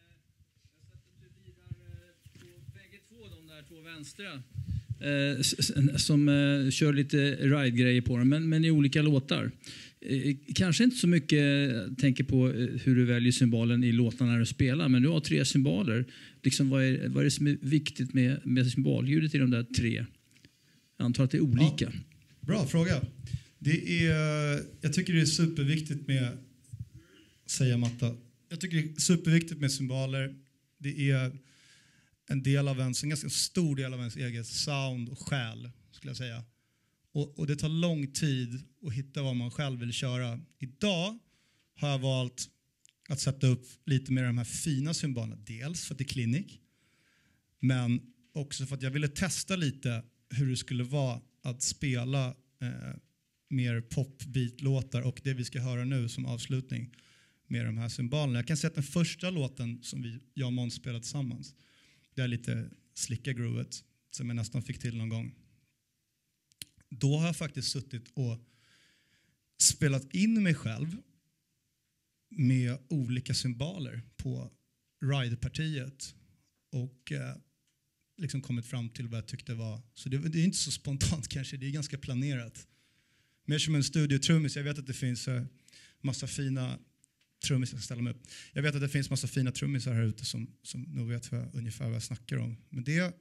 Bägge två, de där två vänstra. Som kör lite ride-grejer på dem, men i olika låtar. Kanske inte så mycket tänker på hur du väljer symbolen i låtarna när du spelar, men du har 3 symboler. Liksom, vad är det som är viktigt med symbolljudet i de där 3? Jag antar att det är olika. Ja, bra fråga. Jag tycker det är superviktigt med, säger Matta. Jag tycker det är superviktigt med symboler. Det är en ganska stor del av ens eget sound och själ, skulle jag säga. Och det tar lång tid att hitta vad man själv vill köra. Idag har jag valt att sätta upp lite mer av de här fina symbolerna. Dels för att det är klinik, men också för att jag ville testa lite hur det skulle vara att spela mer pop-beat-låtar och det vi ska höra nu som avslutning med de här symbolerna. Jag kan säga att den första låten som jag och Måns spelade tillsammans, det är lite slicka groovet som jag nästan fick till någon gång. Då har jag faktiskt suttit och spelat in mig själv med olika symboler på ride-partiet och liksom kommit fram till vad jag tyckte var. Så det är inte så spontant kanske, det är ganska planerat. Mer som en studiotrummis. Jag vet att det finns massa fina trummisar, jag ställer mig upp. Jag vet att det finns massa fina trummisar här ute som nog vet ungefär vad jag snackar om. Men det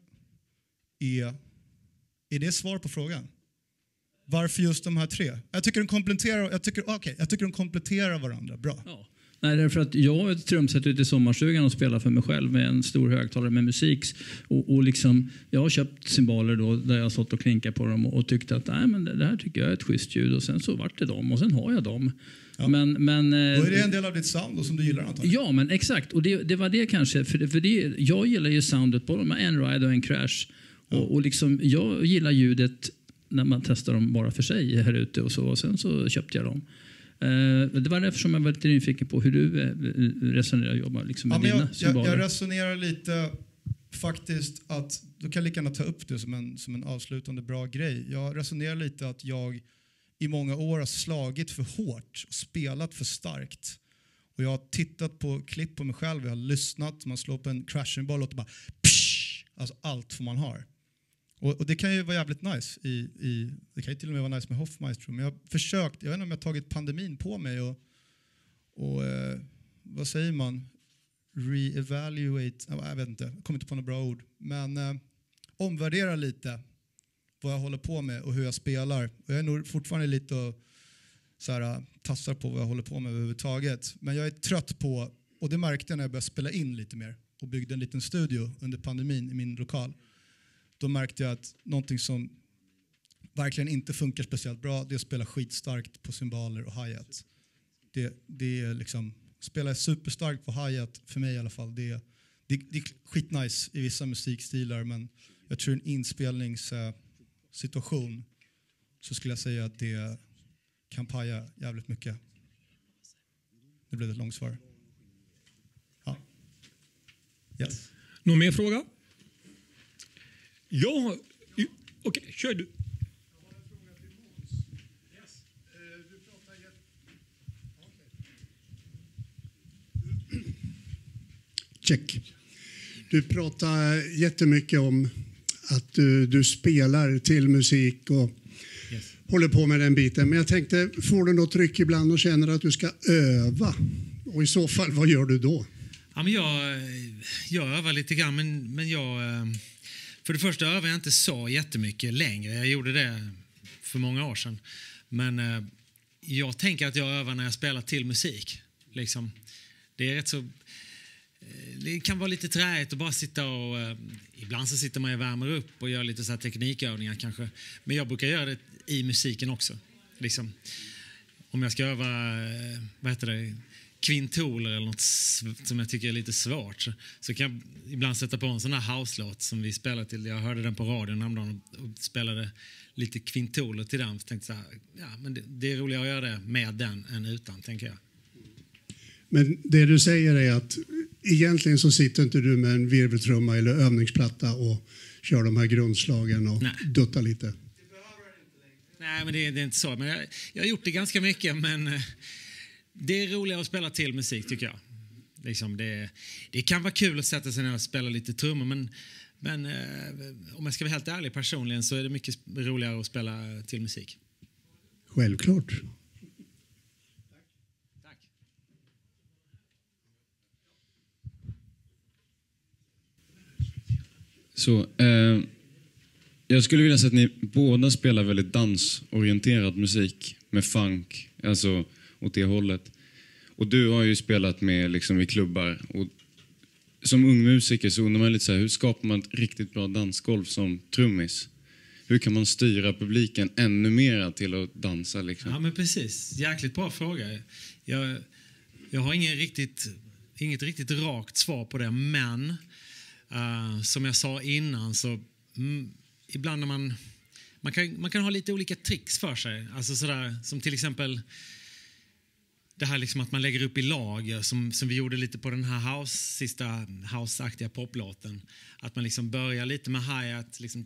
är det svar på frågan? Varför just de här 3? Jag tycker de kompletterar varandra bra. Ja. Nej, därför att jag har ett trumset ute i sommarstugan och spelar för mig själv med en stor högtalare med musik. Och liksom, jag har köpt symboler då där jag har stått och klinkat på dem och tyckte att nej, men det här tycker jag är ett schysst ljud. Och sen så vart det dem och sen har jag dem. Ja. Men, då är det en del av ditt sound då, som du gillar antagligen. Ja, men exakt. Och det var det kanske. För det, jag gillar ju soundet på dem. En ride och en crash. Ja. Och liksom, jag gillar ljudet när man testar dem bara för sig här ute och så. Och sen så köpte jag dem. Det var därför som jag var lite nyfiken på hur du resonerar och jobbar liksom med dina symboler. Jag resonerar lite faktiskt att du kan lika gärna ta upp det som en avslutande bra grej. Jag resonerar lite att jag i många år har slagit för hårt och spelat för starkt. Och jag har tittat på klipp på mig själv, jag har lyssnat, man slår på en crashingboll och det bara psh, alltså allt vad man har. Och det kan ju vara jävligt nice. Det kan ju till och med vara nice med Hoffmeister. Men jag har försökt, jag vet inte om jag har tagit pandemin på mig och vad säger man? Re-evaluate, jag vet inte, jag kommer inte på några bra ord. Men omvärdera lite vad jag håller på med och hur jag spelar. Och jag är nog fortfarande lite och så här, tassar på vad jag håller på med överhuvudtaget. Men jag är trött på, och det märkte jag när jag började spela in lite mer och byggde en liten studio under pandemin i min lokal. Då märkte jag att någonting som verkligen inte funkar speciellt bra, det är att spela skitstarkt på cymbaler och hi-hat. Det är liksom, spela superstarkt på hi-hat, för mig i alla fall, det är skitnice i vissa musikstilar, men jag tror en inspelningssituation så skulle jag säga att det kan paja jävligt mycket. Det blev ett långt svar. Ja. Yes. Någon mer fråga? Ja, okej, kör du. Jag har en fråga till Måns. Yes. Du pratar Check. Du pratar jättemycket om att du spelar till musik och håller på med den biten. Men jag tänkte, får du något tryck ibland och känner att du ska öva? Och i så fall, vad gör du då? Ja, men jag övar lite grann, men jag... För det första övar jag inte så jättemycket längre. Jag gjorde det för många år sedan. Men jag tänker att jag övar när jag spelar till musik. Liksom. Det är rätt så... Det kan vara lite träigt att bara sitta och... Ibland så sitter man och värmer upp och gör lite så här teknikövningar kanske. Men jag brukar göra det i musiken också. Liksom. Om jag ska öva... Vad heter det? kvintoler eller något som jag tycker är lite svårt, så kan jag ibland sätta på en sån här house-låt som vi spelar till. Jag hörde den på radion häromdagen och spelade lite kvintoler till den. Så tänkte så här, ja, men det är roligare att göra det med den än utan, tänker jag. Men det du säger är att egentligen så sitter inte du med en virveltrumma eller övningsplatta och kör de här grundslagen och duttar lite. Nej, men det är inte så. Men jag har gjort det ganska mycket, men det är roligare att spela till musik, tycker jag. Liksom det kan vara kul att sätta sig ner och spela lite trummor, men om jag ska vara helt ärlig personligen så är det mycket roligare att spela till musik. Självklart. Tack. Så, jag skulle vilja säga att ni båda spelar väldigt dansorienterad musik med funk, alltså åt det hållet. Och du har ju spelat med liksom i klubbar. Och som ung musiker så undrar man lite så här, hur skapar man ett riktigt bra dansgolv som trummis? Hur kan man styra publiken ännu mer till att dansa liksom? Ja, men precis. Jäkligt bra fråga. Jag har inget riktigt rakt svar på det, men som jag sa innan så ibland när man kan ha lite olika tricks för sig. Alltså sådär, som till exempel det här liksom att man lägger upp i lager som vi gjorde lite på den här sista house-aktiga poplåten. Att man liksom börjar lite med hi-hat liksom,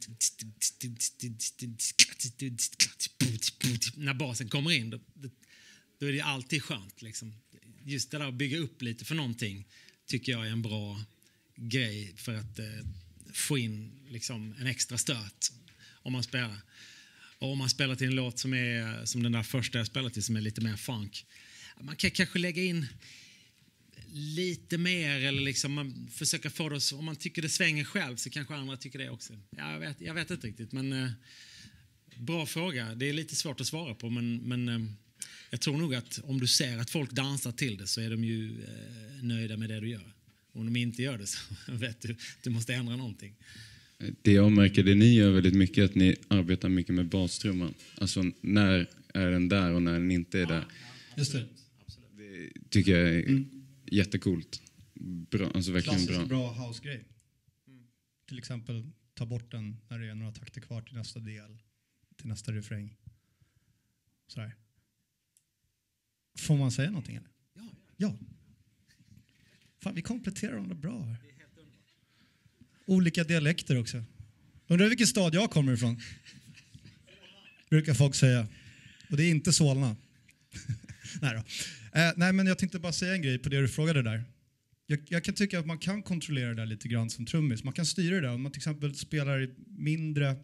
när basen kommer in då är det alltid skönt liksom. Just det där att bygga upp lite för någonting tycker jag är en bra grej för att få in liksom en extra stöt om man spelar. Och om man spelar till en låt som är som den där första jag spelade till, som är lite mer funk, man kan kanske lägga in lite mer, eller liksom man försöker få det, om man tycker det svänger själv så kanske andra tycker det också. Jag vet inte riktigt, men bra fråga. Det är lite svårt att svara på, men jag tror nog att om du ser att folk dansar till det så är de ju nöjda med det du gör. Om de inte gör det så vet du måste ändra någonting. Det jag märker, det ni gör väldigt mycket, att ni arbetar mycket med bastrumman. Alltså när är den där och när den inte är där. Just det. Det tycker jag är jättecoolt. Bra, alltså verkligen klassiskt bra. Bra house-grej. Till exempel ta bort den när det är några takter kvar till nästa del, till nästa refräng. Sådär. Får man säga någonting eller? Ja. Fan, vi kompletterar varandra bra här. Olika dialekter också. Undrar vilken stad jag kommer ifrån? Brukar folk säga. Och det är inte Solna. Nej då. Nej, men jag tänkte bara säga en grej på det du frågade där. Jag kan tycka att man kan kontrollera det där lite grann som trummis. Man kan styra det där. Om man till exempel spelar i mindre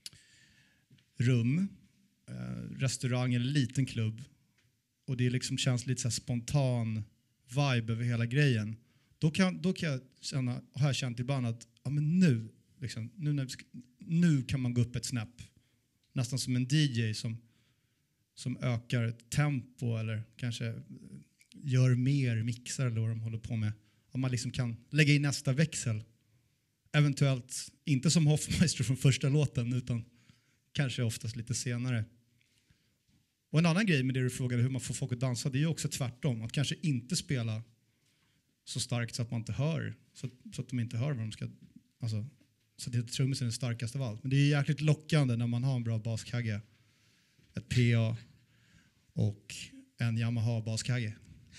rum, restaurang eller liten klubb, och det liksom känns lite så här spontan vibe över hela grejen. Då kan jag känna, har jag känt ibland att ja, men nu kan man gå upp ett snäpp. Nästan som en DJ som ökar tempo eller kanske gör mer mixar eller vad de håller på med. Om man liksom kan lägga in nästa växel. Eventuellt inte som Hoffmeister från första låten, utan kanske oftast lite senare. Och en annan grej med det du frågade, hur man får folk att dansa, det är ju också tvärtom. Att kanske inte spela så starkt så att man inte hör, så att de inte hör vad de ska, alltså, så det är trummisen är det starkaste av allt. Men det är jäkligt lockande när man har en bra baskagge, ett PA och en Yamaha baskagge.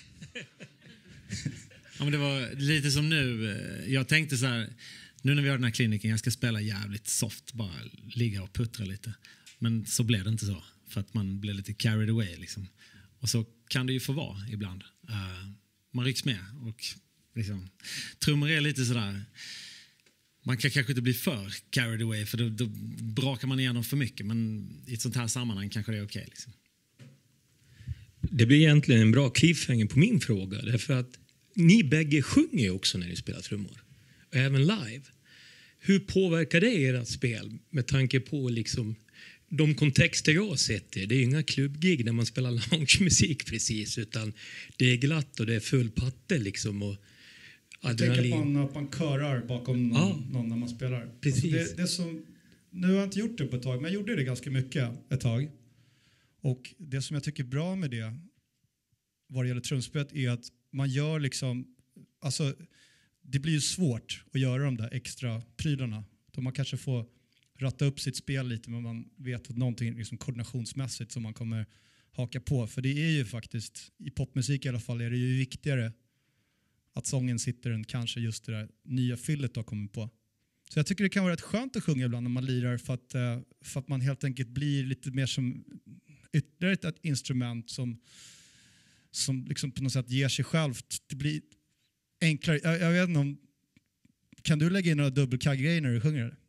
Ja, men det var lite som nu. Jag tänkte så här, nu när vi har den här kliniken, jag ska spela jävligt soft, bara ligga och puttra lite. Men så blev det inte så, för att man blev lite carried away liksom. Och så kan det ju få vara ibland. Man rycks med och liksom, trummor är lite sådär, man kan kanske inte bli för carried away, för då brakar man igenom för mycket, men i ett sånt här sammanhang kanske det är okej liksom. Det blir egentligen en bra cliffhanger på min fråga, därför att ni bägge sjunger ju också när ni spelar trummor, och även live. Hur påverkar det ert spel med tanke på liksom de kontexter jag har sett det är inga klubbgig där man spelar loungemusik precis, utan det är glatt och det är full patte liksom, och adrenalin. Jag tänker på att man körar bakom någon när man spelar. Precis. Alltså det som, nu har jag inte gjort det på ett tag, men jag gjorde det ganska mycket ett tag. Och det som jag tycker är bra med det vad det gäller trumspelet är att man gör liksom, alltså det blir ju svårt att göra de där extra prylarna. Då man kanske får ratta upp sitt spel lite, men man vet att någonting liksom koordinationsmässigt som man kommer haka på. För det är ju faktiskt, i popmusik i alla fall, är det ju viktigare att sången sitter än kanske just det där nya fyllet då kommer på. Så jag tycker det kan vara rätt skönt att sjunga ibland när man lirar, för att man helt enkelt blir lite mer som ytterligare ett instrument som liksom på något sätt ger sig självt. Det blir enklare. Jag vet inte om, kan du lägga in några dubbelkagg-grejer när du sjunger det?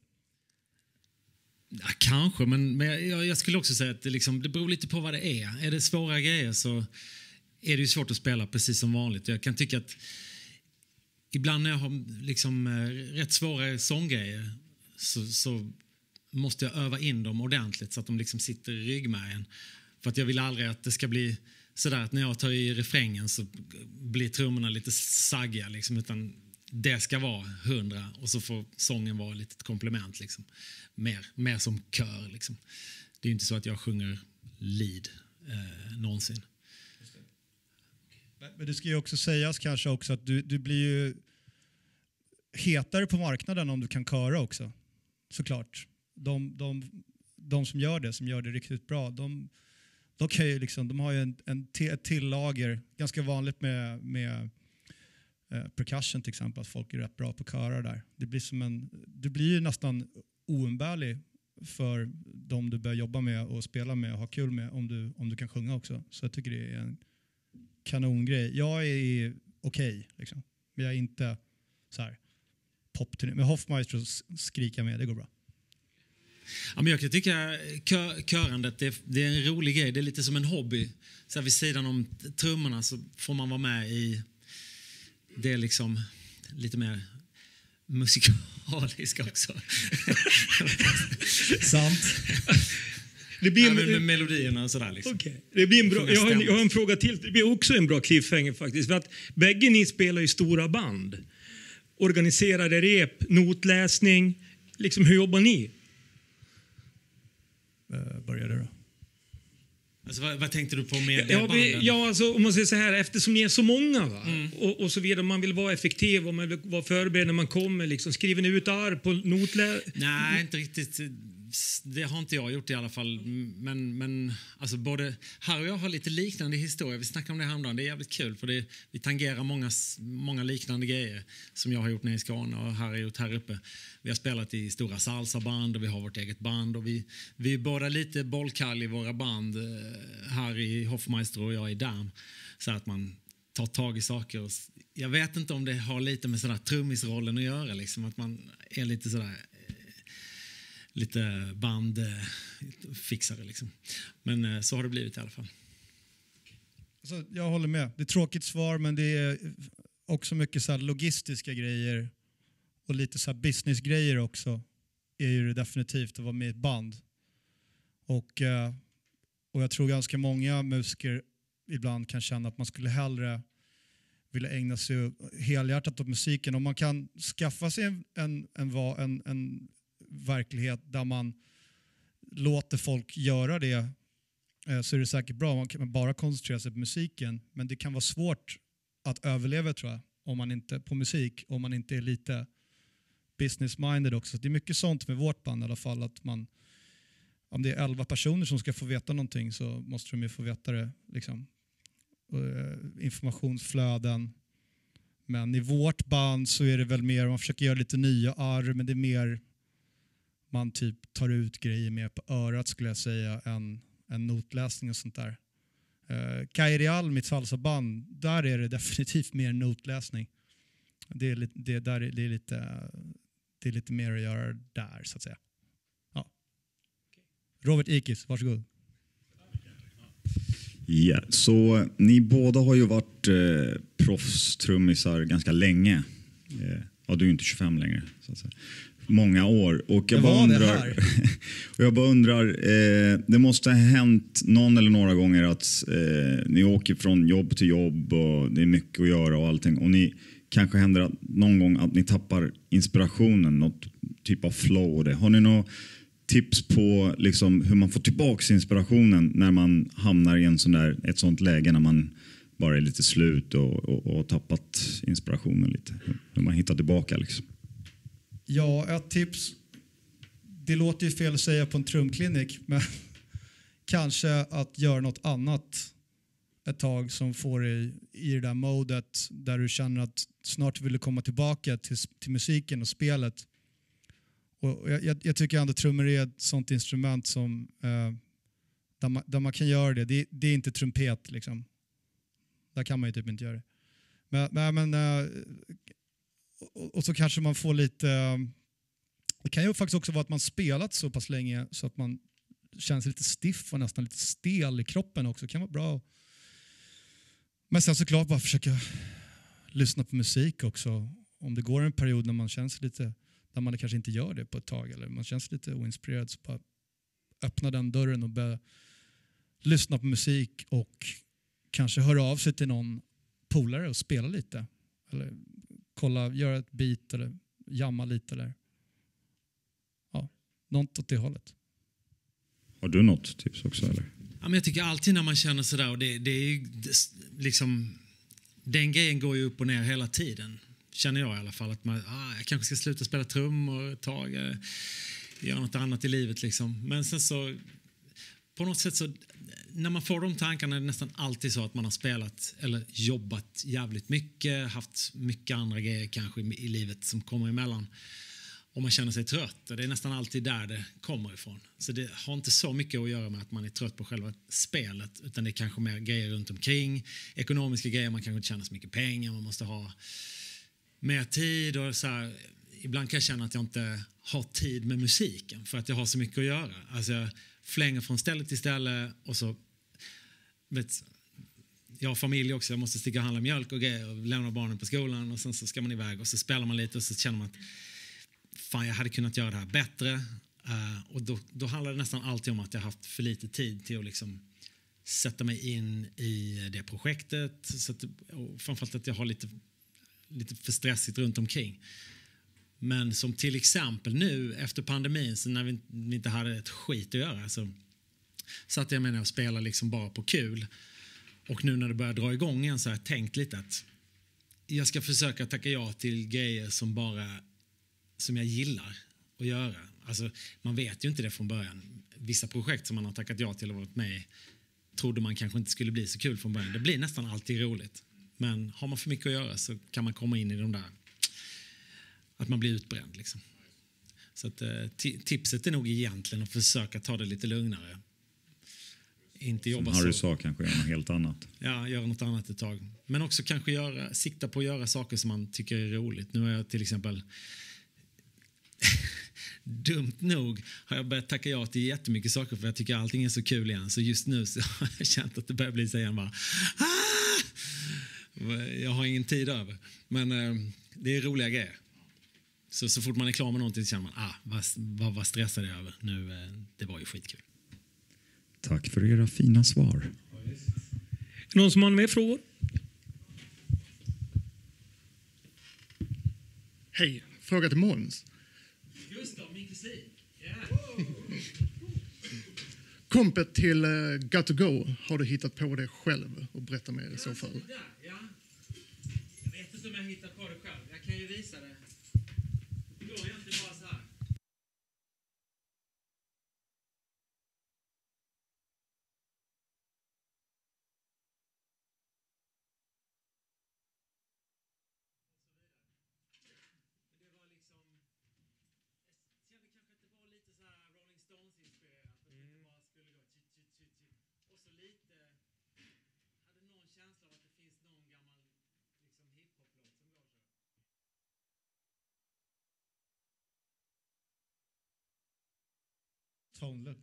Ja, kanske, men jag skulle också säga att det beror lite på vad det är. Är det svåra grejer så är det ju svårt att spela precis som vanligt. Jag kan tycka att ibland när jag har liksom rätt svåra sånggrejer så måste jag öva in dem ordentligt så att de liksom sitter i ryggmärgen. För att jag vill aldrig att det ska bli sådär att när jag tar i refrängen så blir trummorna lite saggiga liksom, utan det ska vara 100 och så får sången vara lite ett komplement liksom. Mer som kör liksom. Det är ju inte så att jag sjunger lead någonsin. Men det ska ju också sägas kanske också att du blir ju hetare på marknaden om du kan köra också. Såklart. De som gör det riktigt bra, de kan ju liksom, de har ju ett tillager, ganska vanligt med percussion till exempel, att folk är rätt bra på att köra där. Det blir ju nästan oumbärlig för de du börjar jobba med och spela med och ha kul med om du kan sjunga också. Så jag tycker det är en kanongrej. Jag är okej, liksom. Men jag är inte så här popturné. Men Hoffmeister skrika med, det går bra. Ja, men jag kan tycka körandet det är en rolig grej. Det är lite som en hobby. Så här, vid sidan om trummorna så får man vara med i det är liksom lite mer musikalisk också. Sant. Det blir med melodierna och sådär liksom. Okay. Det blir en bra, jag har en fråga till. Det blir också en bra cliffhanger faktiskt. För att bägge ni spelar i stora band. Organiserade rep, notläsning. Liksom, hur jobbar ni? Börjar det då? Alltså, vad tänkte du på med banden? Ja, alltså, om man säger så här, eftersom ni är så många och så vidare, man vill vara effektiv och man vill vara förberedd när man kommer, liksom, skriver ni ut arr på Nej, inte riktigt. Det har inte jag gjort i alla fall. Men alltså både Harry och jag har lite liknande historia. Vi snackade om det häromdagen. Det är jävligt kul för vi tangerar många liknande grejer som jag har gjort nere i Skåne och Harry har gjort här uppe. Vi har spelat i stora salsaband och vi har vårt eget band och vi är båda lite bollkall i våra band. Harry Hoffmeister och jag i Dam. Så att man tar tag i saker. Och jag vet inte om det har lite med sådär trummisrollen att göra. Liksom, att man är lite sådär lite bandfixare liksom. Men så har det blivit i alla fall. Alltså, jag håller med. Det är ett tråkigt svar, men det är också mycket så här logistiska grejer och lite så här businessgrejer också. Är ju det definitivt att vara med i ett band. Och jag tror ganska många musiker ibland kan känna att man skulle hellre vilja ägna sig helhjärtat åt musiken. Om man kan skaffa sig en verklighet där man låter folk göra det, så är det säkert bra. Man kan bara koncentrera sig på musiken, men det kan vara svårt att överleva, tror jag, om man inte på musik, om man inte är lite business-minded också. Det är mycket sånt med vårt band i alla fall, att man, om det är 11 personer som ska få veta någonting så måste de ju få veta det liksom. Informationsflöden. Men i vårt band så är det väl mer, man försöker göra lite nya arr, men det är mer man typ tar ut grejer mer på örat, skulle jag säga, än notläsning och sånt där. Kairial, mitt salsaband, där är det definitivt mer notläsning. Det är lite mer att göra där, så att säga. Ja. Robert Ikis, varsågod. Ja, så ni båda har ju varit proffstrummisar ganska länge. Ja, du är ju inte 25 längre, så att säga. Många år. Och jag bara undrar, det måste ha hänt någon eller några gånger att ni åker från jobb till jobb och det är mycket att göra och allting. Och ni kanske händer att någon gång att ni tappar inspirationen, något typ av flow. Har ni några tips på liksom hur man får tillbaka inspirationen när man hamnar i ett sånt läge när man bara är lite slut och tappat inspirationen lite. Hur man hittar tillbaka liksom. Ja, ett tips. Det låter ju fel att säga på en trumklinik, men kanske att göra något annat ett tag som får dig i det där modet där du känner att snart vill du komma tillbaka till musiken och spelet. Och jag tycker ändå trummor är ett sånt instrument som där man kan göra det. Det är inte trumpet liksom. Där kan man ju typ inte göra det. Men och så kanske man får lite. Det kan ju faktiskt också vara att man spelat så pass länge så att man känns lite stiff och nästan lite stel i kroppen också. Det kan vara bra. Men sen såklart bara försöka lyssna på musik också. Om det går en period när man känns lite, där man kanske inte gör det på ett tag eller man känns lite oinspirerad, så bara öppna den dörren och börja lyssna på musik och kanske höra av sig till någon polare och spela lite. Eller kolla, göra ett beat eller jamma lite eller något åt det hållet. Har du något tips också eller? Ja, men jag tycker alltid när man känner sådär, och det är ju liksom, den grejen går ju upp och ner hela tiden, känner jag i alla fall, att man, jag kanske ska sluta spela trummor ett tag, göra något annat i livet liksom. Men sen så på något sätt så när man får de tankarna är det nästan alltid så att man har spelat eller jobbat jävligt mycket, haft mycket andra grejer kanske i livet som kommer emellan. Och man känner sig trött. Och det är nästan alltid där det kommer ifrån. Så det har inte så mycket att göra med att man är trött på själva spelet. Utan det är kanske mer grejer runt omkring. Ekonomiska grejer, man kanske inte tjänar så mycket pengar. Man måste ha mer tid. Och så här, ibland kan jag känna att jag inte har tid med musiken. För att jag har så mycket att göra. Alltså jag flänger från ställe till ställe. Och så, jag har familj också. Jag måste sticka och handla mjölk och grejer. Och lämna barnen på skolan. Och sen så ska man iväg. Och så spelar man lite och så känner man att fan, jag hade kunnat göra det här bättre. Och då handlar det nästan alltid om att jag har haft för lite tid till att liksom sätta mig in i det projektet. Så att, och framförallt att jag har lite för stressigt runt omkring. Men som till exempel nu efter pandemin, så när vi inte hade ett skit att göra, så satt jag med och spelade liksom bara på kul. Och nu när det börjar dra igång igen så har jag tänkt lite att jag ska försöka tacka ja till grejer som jag gillar att göra. Alltså, man vet ju inte det från början. Vissa projekt som man har tackat ja till och varit med i trodde man kanske inte skulle bli så kul från början. Det blir nästan alltid roligt. Men har man för mycket att göra så kan man komma in i de där, att man blir utbränd liksom. Så att, tipset är nog egentligen att försöka ta det lite lugnare. Inte jobba som Harry så. sa, kanske göra något helt annat. Ja, göra något annat ett tag. Men också kanske sikta på att göra saker som man tycker är roligt. Nu har jag till exempel dumt nog har jag börjat tacka ja till jättemycket saker för jag tycker allting är så kul igen. Så just nu så har jag känt att det börjar bli så igen bara jag har ingen tid över. Men det är roliga grejer. Så fort man är klar med någonting så känner man vad stressad jag över. Nu, det var ju skitkul. Tack för era fina svar. Någon som har mer frågor? Hej, fråga till Måns. Gustav, min kusin. Kompet till Got to Go, har du hittat på det själv? Och berätta mer i så fall. Ja. Jag vet inte om jag hittar på det själv. Jag kan ju visa det. Det går egentligen bara så här. Tone look.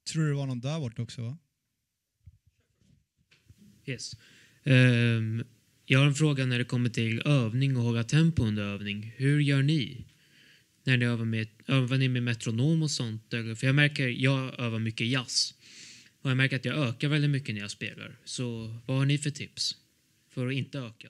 Tror det var någon där borta också, va? Yes. Jag har en fråga när det kommer till övning och hålla tempo under övning. Hur gör ni när ni övar ni med metronom och sånt? För jag övar mycket jazz. Och jag märker att jag ökar väldigt mycket när jag spelar. Så vad har ni för tips för att inte öka?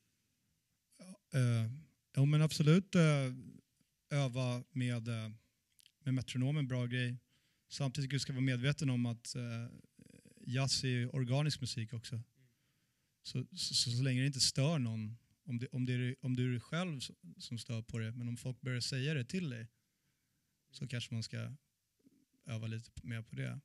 Ja, men absolut öva med metronom, en bra grej. Samtidigt ska vi vara medveten om att jazz är organisk musik också. Så länge det inte stör någon, om det är du själv som stör på det, men om folk börjar säga det till dig, så kanske man ska öva lite mer på det.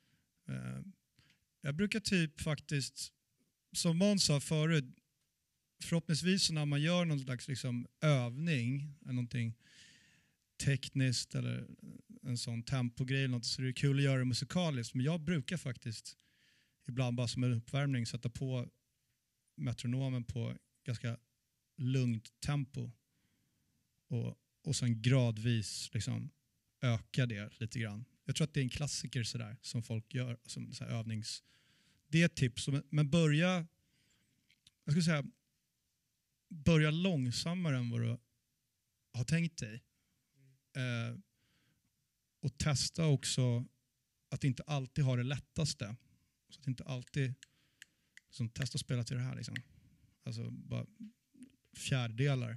Jag brukar typ faktiskt, som Måns sa förut, förhoppningsvis när man gör någon slags liksom övning, någonting tekniskt eller en sån tempogrej eller något, så är det kul att göra det musikaliskt. Men jag brukar faktiskt ibland bara som en uppvärmning sätta på metronomen på ganska lugnt tempo och sen gradvis liksom öka det lite grann. Jag tror att det är en klassiker sådär som folk gör som så här övnings. Det är ett tips, men börja långsammare än vad du har tänkt dig. Och testa också att inte alltid ha det lättaste. Så att inte alltid testa att spela till det här liksom. Alltså bara fjärdedelar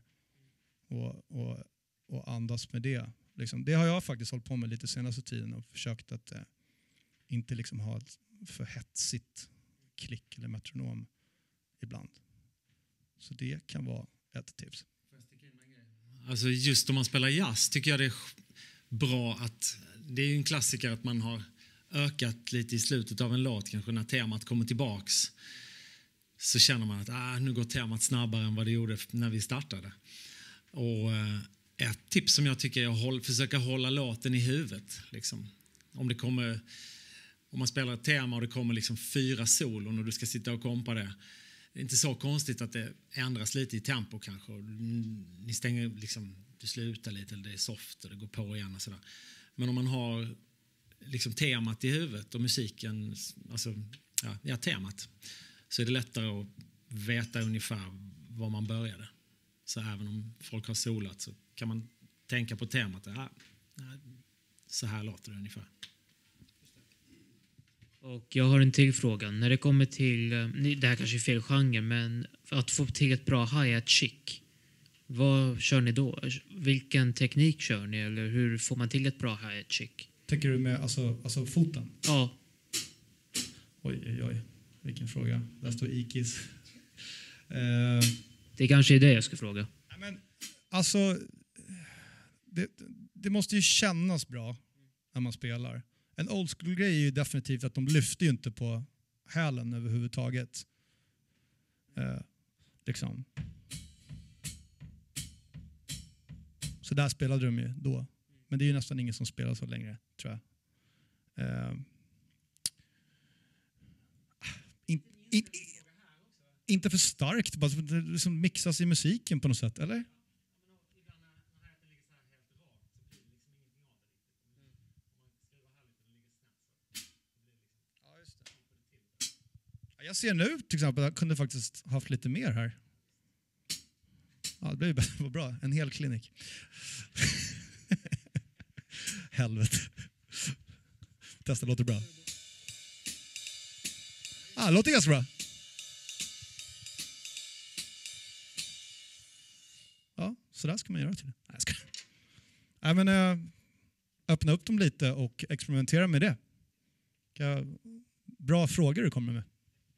och andas med det. Liksom. Det har jag faktiskt hållit på med lite senaste tiden och försökt att inte liksom ha ett för hetsigt klick eller metronom ibland. Så det kan vara ett tips. Alltså just om man spelar jazz tycker jag det är bra att det är ju en klassiker att man har ökat lite i slutet av en låt, kanske när temat kommer tillbaks, så känner man att nu går temat snabbare än vad det gjorde när vi startade. Och ett tips som jag tycker är att försöka hålla låten i huvudet. Liksom. Om man spelar ett tema och det kommer liksom 4 solon och du ska sitta och kompa det. Det är inte så konstigt att det ändras lite i tempo kanske. Ni stänger liksom, du slutar lite eller det är soft och det går på igen och sådär. Men om man har liksom temat i huvudet och musiken, alltså temat, så är det lättare att veta ungefär var man började. Så även om folk har solat så kan man tänka på temat. Så här låter det ungefär. Och jag har en till fråga. När det kommer till, det här kanske är fel genre, men att få till ett bra hi-hat chick, vad kör ni då? Vilken teknik kör ni? Eller hur får man till ett bra hi-hat chick? Tänker du med alltså foten? Ja. Oj. Vilken fråga. Där står Ikis. Det kanske är det jag ska fråga. Men, alltså, det måste ju kännas bra när man spelar. En old school-grej är ju definitivt att de lyfter ju inte på hälen överhuvudtaget. Liksom. Så där spelade de ju då. Men det är ju nästan ingen som spelar så längre, tror jag. Inte för starkt, bara det liksom mixas i musiken på något sätt, eller? Jag ser nu till exempel att jag kunde faktiskt haft lite mer här. Ja, det blev ju bra. En hel klinik. Helvete. Testa, låter bra. Låter ganska bra. Ja, så där ska man göra till det. Nej, jag ska. Men öppna upp dem lite och experimentera med det. Bra frågor du kommer med.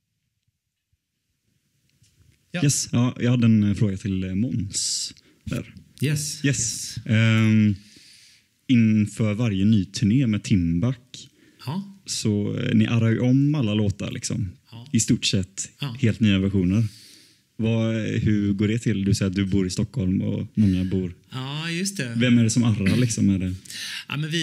Ja. Yes, jag hade en fråga till Måns där. Yes. Inför varje ny turné med Timbuk, så ni arrar ju om alla låtar liksom. I stort sett helt nya versioner. Hur går det till? Du säger att du bor i Stockholm och många bor. Ja, just det. Vem är det som arrar liksom? Är det? Ja, men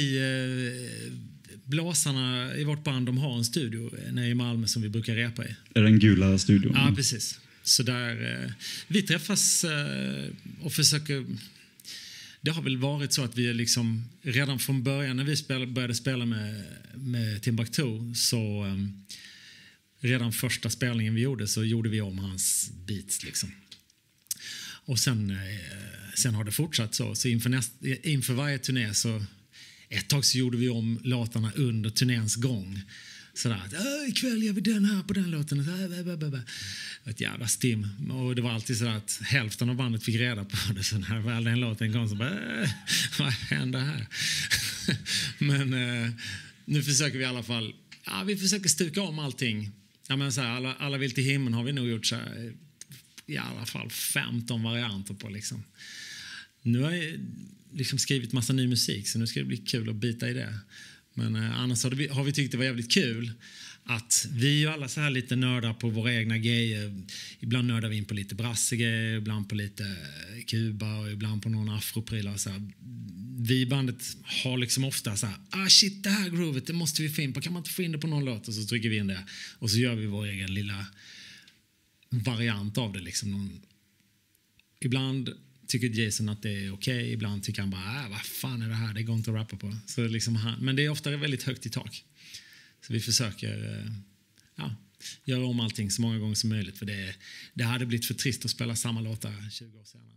blåsarna i vårt band, de har en studio nere i Malmö som vi brukar repa i. Är det den gula studion? Ja, precis. Så där vi träffas och försöker det har väl varit så att vi liksom, redan från början när vi började spela med Timbuktu, så redan första spelningen vi gjorde så gjorde vi om hans beats liksom. Och sen har det fortsatt så inför varje turné så ett tag så gjorde vi om låtarna under turnéns gång. Sådär att ikväll gör vi den här på den låten. Ett jävla stim. Och det var alltid så att hälften av bandet fick reda på det. Så när väl den låten kom så bara, vad händer här? Men nu försöker vi i alla fall, vi försöker stuka om allting. Jag menar så här, alla vill till himlen har vi nog gjort så här, i alla fall 15 varianter på liksom. Nu har jag liksom skrivit massa ny musik, så nu ska det bli kul att bita i det. Men annars har vi tyckt det var jävligt kul att vi är ju alla så här lite nördar på våra egna grejer. Ibland nördar vi in på lite brassegrejer, ibland på lite Kuba och ibland på någon afroprylar. Så här. Vi i bandet har liksom ofta så här, shit, det här groovet, det måste vi få in på. Kan man inte få in det på någon låt? Och så trycker vi in det. Och så gör vi vår egen lilla variant av det liksom. Ibland tycker Jason att det är okej. Ibland tycker han bara, vad fan är det här? Det går inte att rappa på. Så liksom men det är ofta väldigt högt i tak. Så vi försöker göra om allting så många gånger som möjligt. För det hade blivit för trist att spela samma låtar 20 år senare.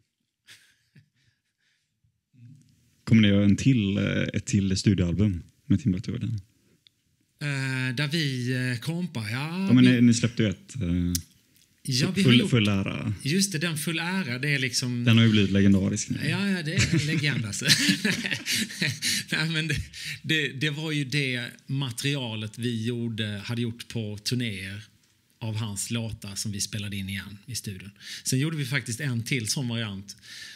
Kommer ni göra ett till studioalbum med Timbuktu? Där vi kompar, ja. Men ni släppte ju ett... full ära. Just det, den full ära, det är liksom... Den har ju blivit legendarisk. Ja, det är en legend alltså. Nej, men det var ju det materialet vi hade gjort på turnéer av hans låtar som vi spelade in igen i studion. Sen gjorde vi faktiskt en till sån variant.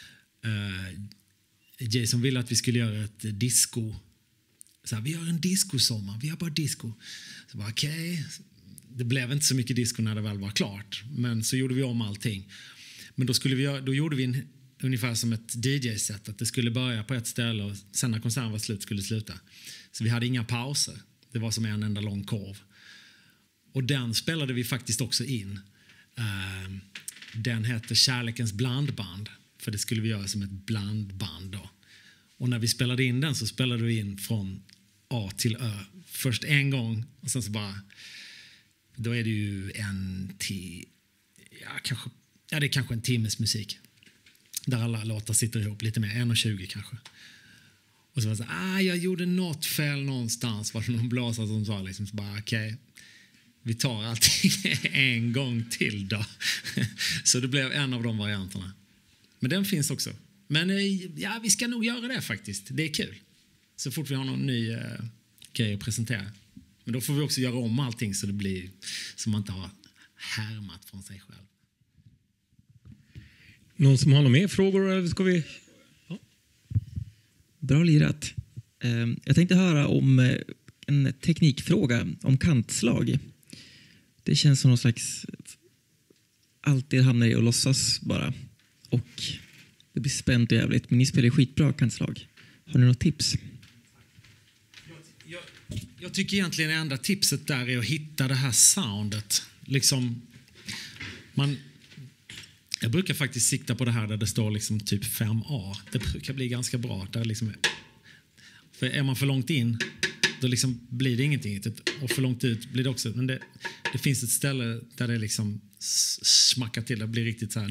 Jason ville att vi skulle göra ett disco. Så här, vi gör en discosommar, vi har bara disco. Så bara okej. Det blev inte så mycket disco när det väl var klart. Men så gjorde vi om allting. Men då gjorde vi ungefär som ett DJ-set. Att det skulle börja på ett ställe och sen när konserten var slut skulle det sluta. Så vi hade inga pauser. Det var som en enda lång korv. Och den spelade vi faktiskt också in. Den hette Kärlekens blandband. För det skulle vi göra som ett blandband då. Och när vi spelade in den så spelade vi in från A till Ö. Först en gång och sen så bara... Då är det ju det är kanske en timmes musik. Där alla låtar sitter ihop lite mer, 1:20 kanske. Och så var det så här, jag gjorde något fel någonstans. Var det någon blåsare som sa liksom, så bara okej, vi tar allting en gång till då. Så det blev en av de varianterna. Men den finns också. Men vi ska nog göra det faktiskt. Det är kul. Så fort vi har någon ny grej att presentera. Men då får vi också göra om allting så det blir som man inte har härmat från sig själv. Någon som har några mer frågor? Eller ska vi... Ja. Bra lirat. Jag tänkte höra om en teknikfråga om kantslag. Det känns som någon slags... Alltid hamnar i och låtsas bara. Och det blir spänt och jävligt. Men ni spelar skitbra kantslag. Har ni något tips? Jag tycker egentligen det enda tipset där är att hitta det här soundet. Liksom, jag brukar faktiskt sikta på det här där det står liksom typ 5A. Det brukar bli ganska bra. Där liksom, för är man för långt in, då liksom blir det ingenting. Och för långt ut blir det också. Men det finns ett ställe där det liksom smackar till. Det blir riktigt så här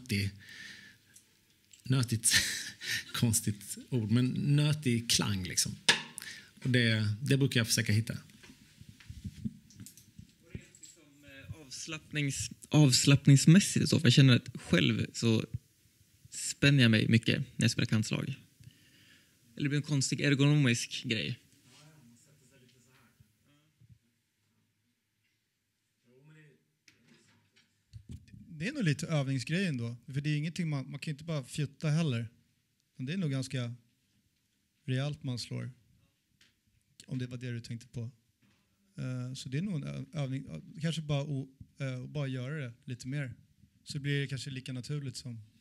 nötigt, konstigt ord. Men nötig klang liksom. Och det brukar jag försöka hitta. Avslappningsmässigt så, för jag känner att själv så spänner jag mig mycket när jag spelar kantslag. Eller det blir en konstig ergonomisk grej. Det är nog lite övningsgrejen då. För det är ingenting man kan inte bara fjutta heller. Det är nog ganska rejält man slår. Om det var det du tänkte på. Så det är nog en övning. Kanske bara göra det lite mer. Så blir det kanske lika naturligt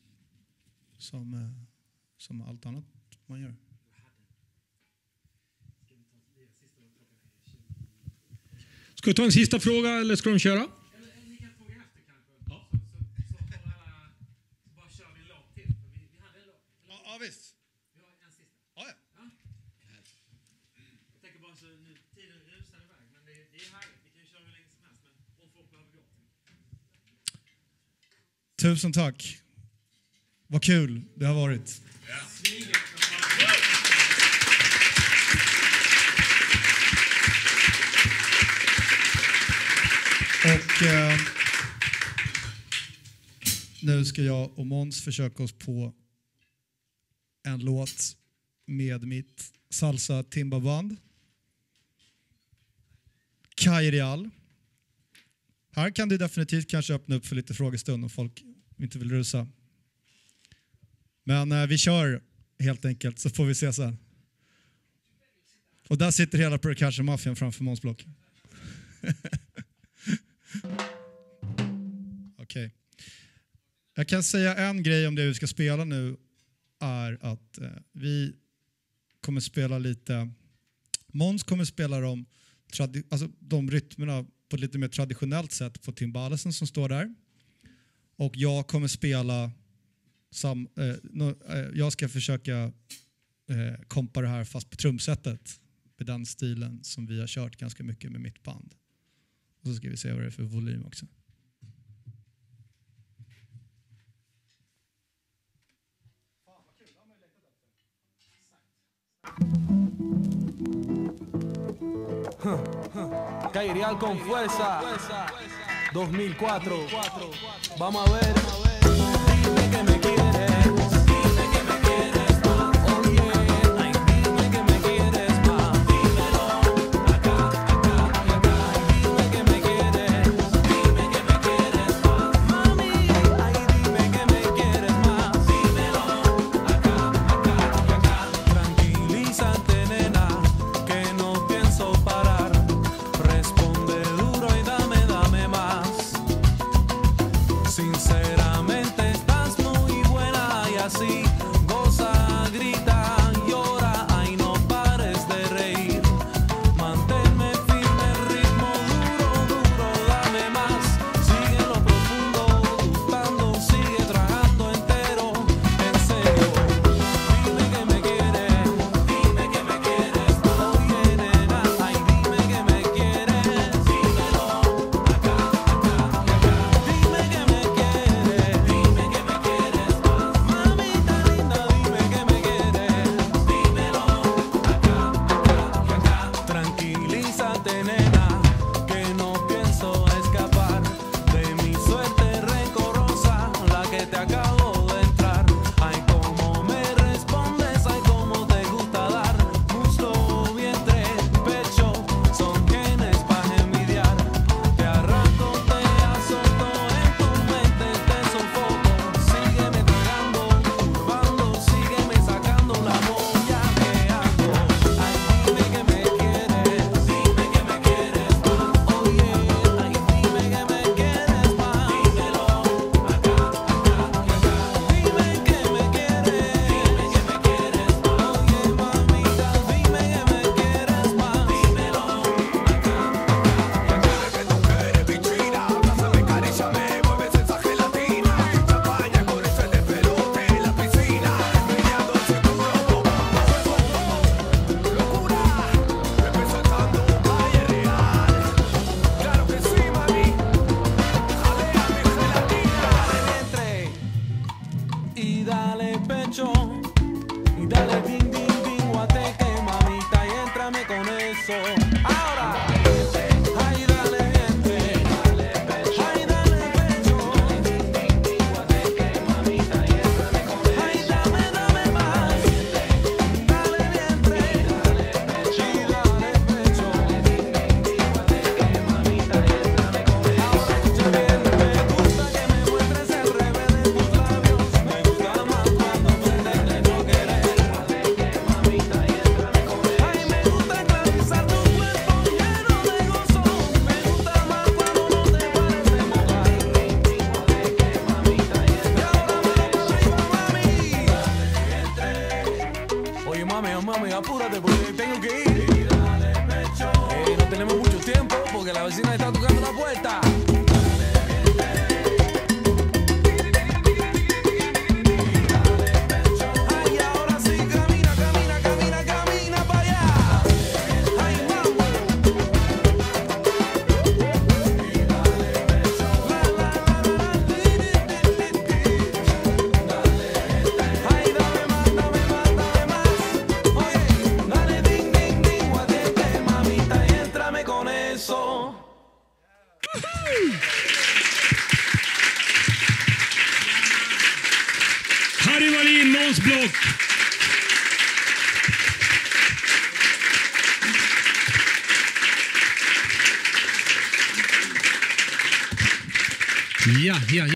som allt annat man gör. Ska vi ta en sista fråga eller ska de köra? Ni kan fråga efter kanske. Så får alla bara köra en låt till. Vi hade en låt. Ja, visst. Alltså, nu, tiden rusar iväg, men det är härligt. Vi kan ju köra hur länge som helst, men om folk behöver gå. Tusen tack. Vad kul det har varit. Och nu ska jag och Måns försöka oss på en låt med mitt salsa timbaband. Kairial. Här kan du definitivt kanske öppna upp för lite frågestund om folk inte vill rusa. Men vi kör helt enkelt, så får vi se sen. Och där sitter hela Percussion-maffian framför Måns block. Okej. Jag kan säga en grej om det vi ska spela nu är att vi kommer spela lite... Måns kommer spela de rytmerna på ett lite mer traditionellt sätt på timbalesen som står där. Och jag kommer spela... jag ska försöka kompa det här fast på trumsetet med den stilen som vi har kört ganska mycket med mitt band. Och så ska vi se vad det är för volym också. Kairial con fuerza 2004. Vamos a ver. Dime que me quieres. Sinceramente estás muy buena y así goza, grita, llora, ay no pares de reír. Manténme firme, ritmo duro, duro, dame más. Sigue en lo profundo, gustando, sigue tragando entero, en serio. Dime que me quieres, dime que me quieres. Oye nena, ay dime que me quieres. Dímelo, acá, acá y acá. Dime que me quieres, dime que me quieres más. Mamita linda, dime que me quieres. Dímelo, acá, acá y acá. Tranquilízate nena, que no pienso escapar de mi suerte rencorosa, la que te acabo de entrar. Ay cómo me respondes, ay cómo te gusta dar. Muslo, vientre, pecho, son genes para envidiar. Te arranco, te azoto, en tu mente te sofoco. Sígueme tragando, turbando, sígueme sacando la molla que hago. Ay dime que me quieres, dime que me quieres más. Oye, ay dime que me quieres más. Dímelo, acá, acá y acá. Dime que me quieres, dime que me quieres más. Oye mamita, dime que me quieres más. Dímelo, acá, acá y acá. Que tú quieres bichina, abrázame, caríciame, mueves esa gelatina. Champaña con ese despelote en la piscina, meneando seguro. Locura, representando Valle Real. Claro que sí, mami. Jalea mi gelatina. Dale vientre y dale pecho y dale ding ding ding guateque, mamita, y éntrame con eso. Ahora, ay dale vientre, ay dale pecho, ding ding ding guateque, mamita, y éntrame con eso. Ay dame más, dale vientre, y dale pecho, ding ding ding guateque, mamita, y éntrame con eso. Ahora escucha bien, me gusta que me muestres el revés de tus labios, me gusta más cuando pretendes no querer. Mamita, y éntrame con eso. Ay me gusta esclavizar tu cuerpo lleno de gozo, me gusta más cuando no te parece mojar. Mamita, y ahora mano para arriba, mami. Oye mami, apúrate porque tengo que ir. No tenemos mucho tiempo porque la vecina está tocando la puerta. Ay, ahora sí, camina, camina, camina, camina para allá. Ay, Harry Wallin, Måns Block. Ja.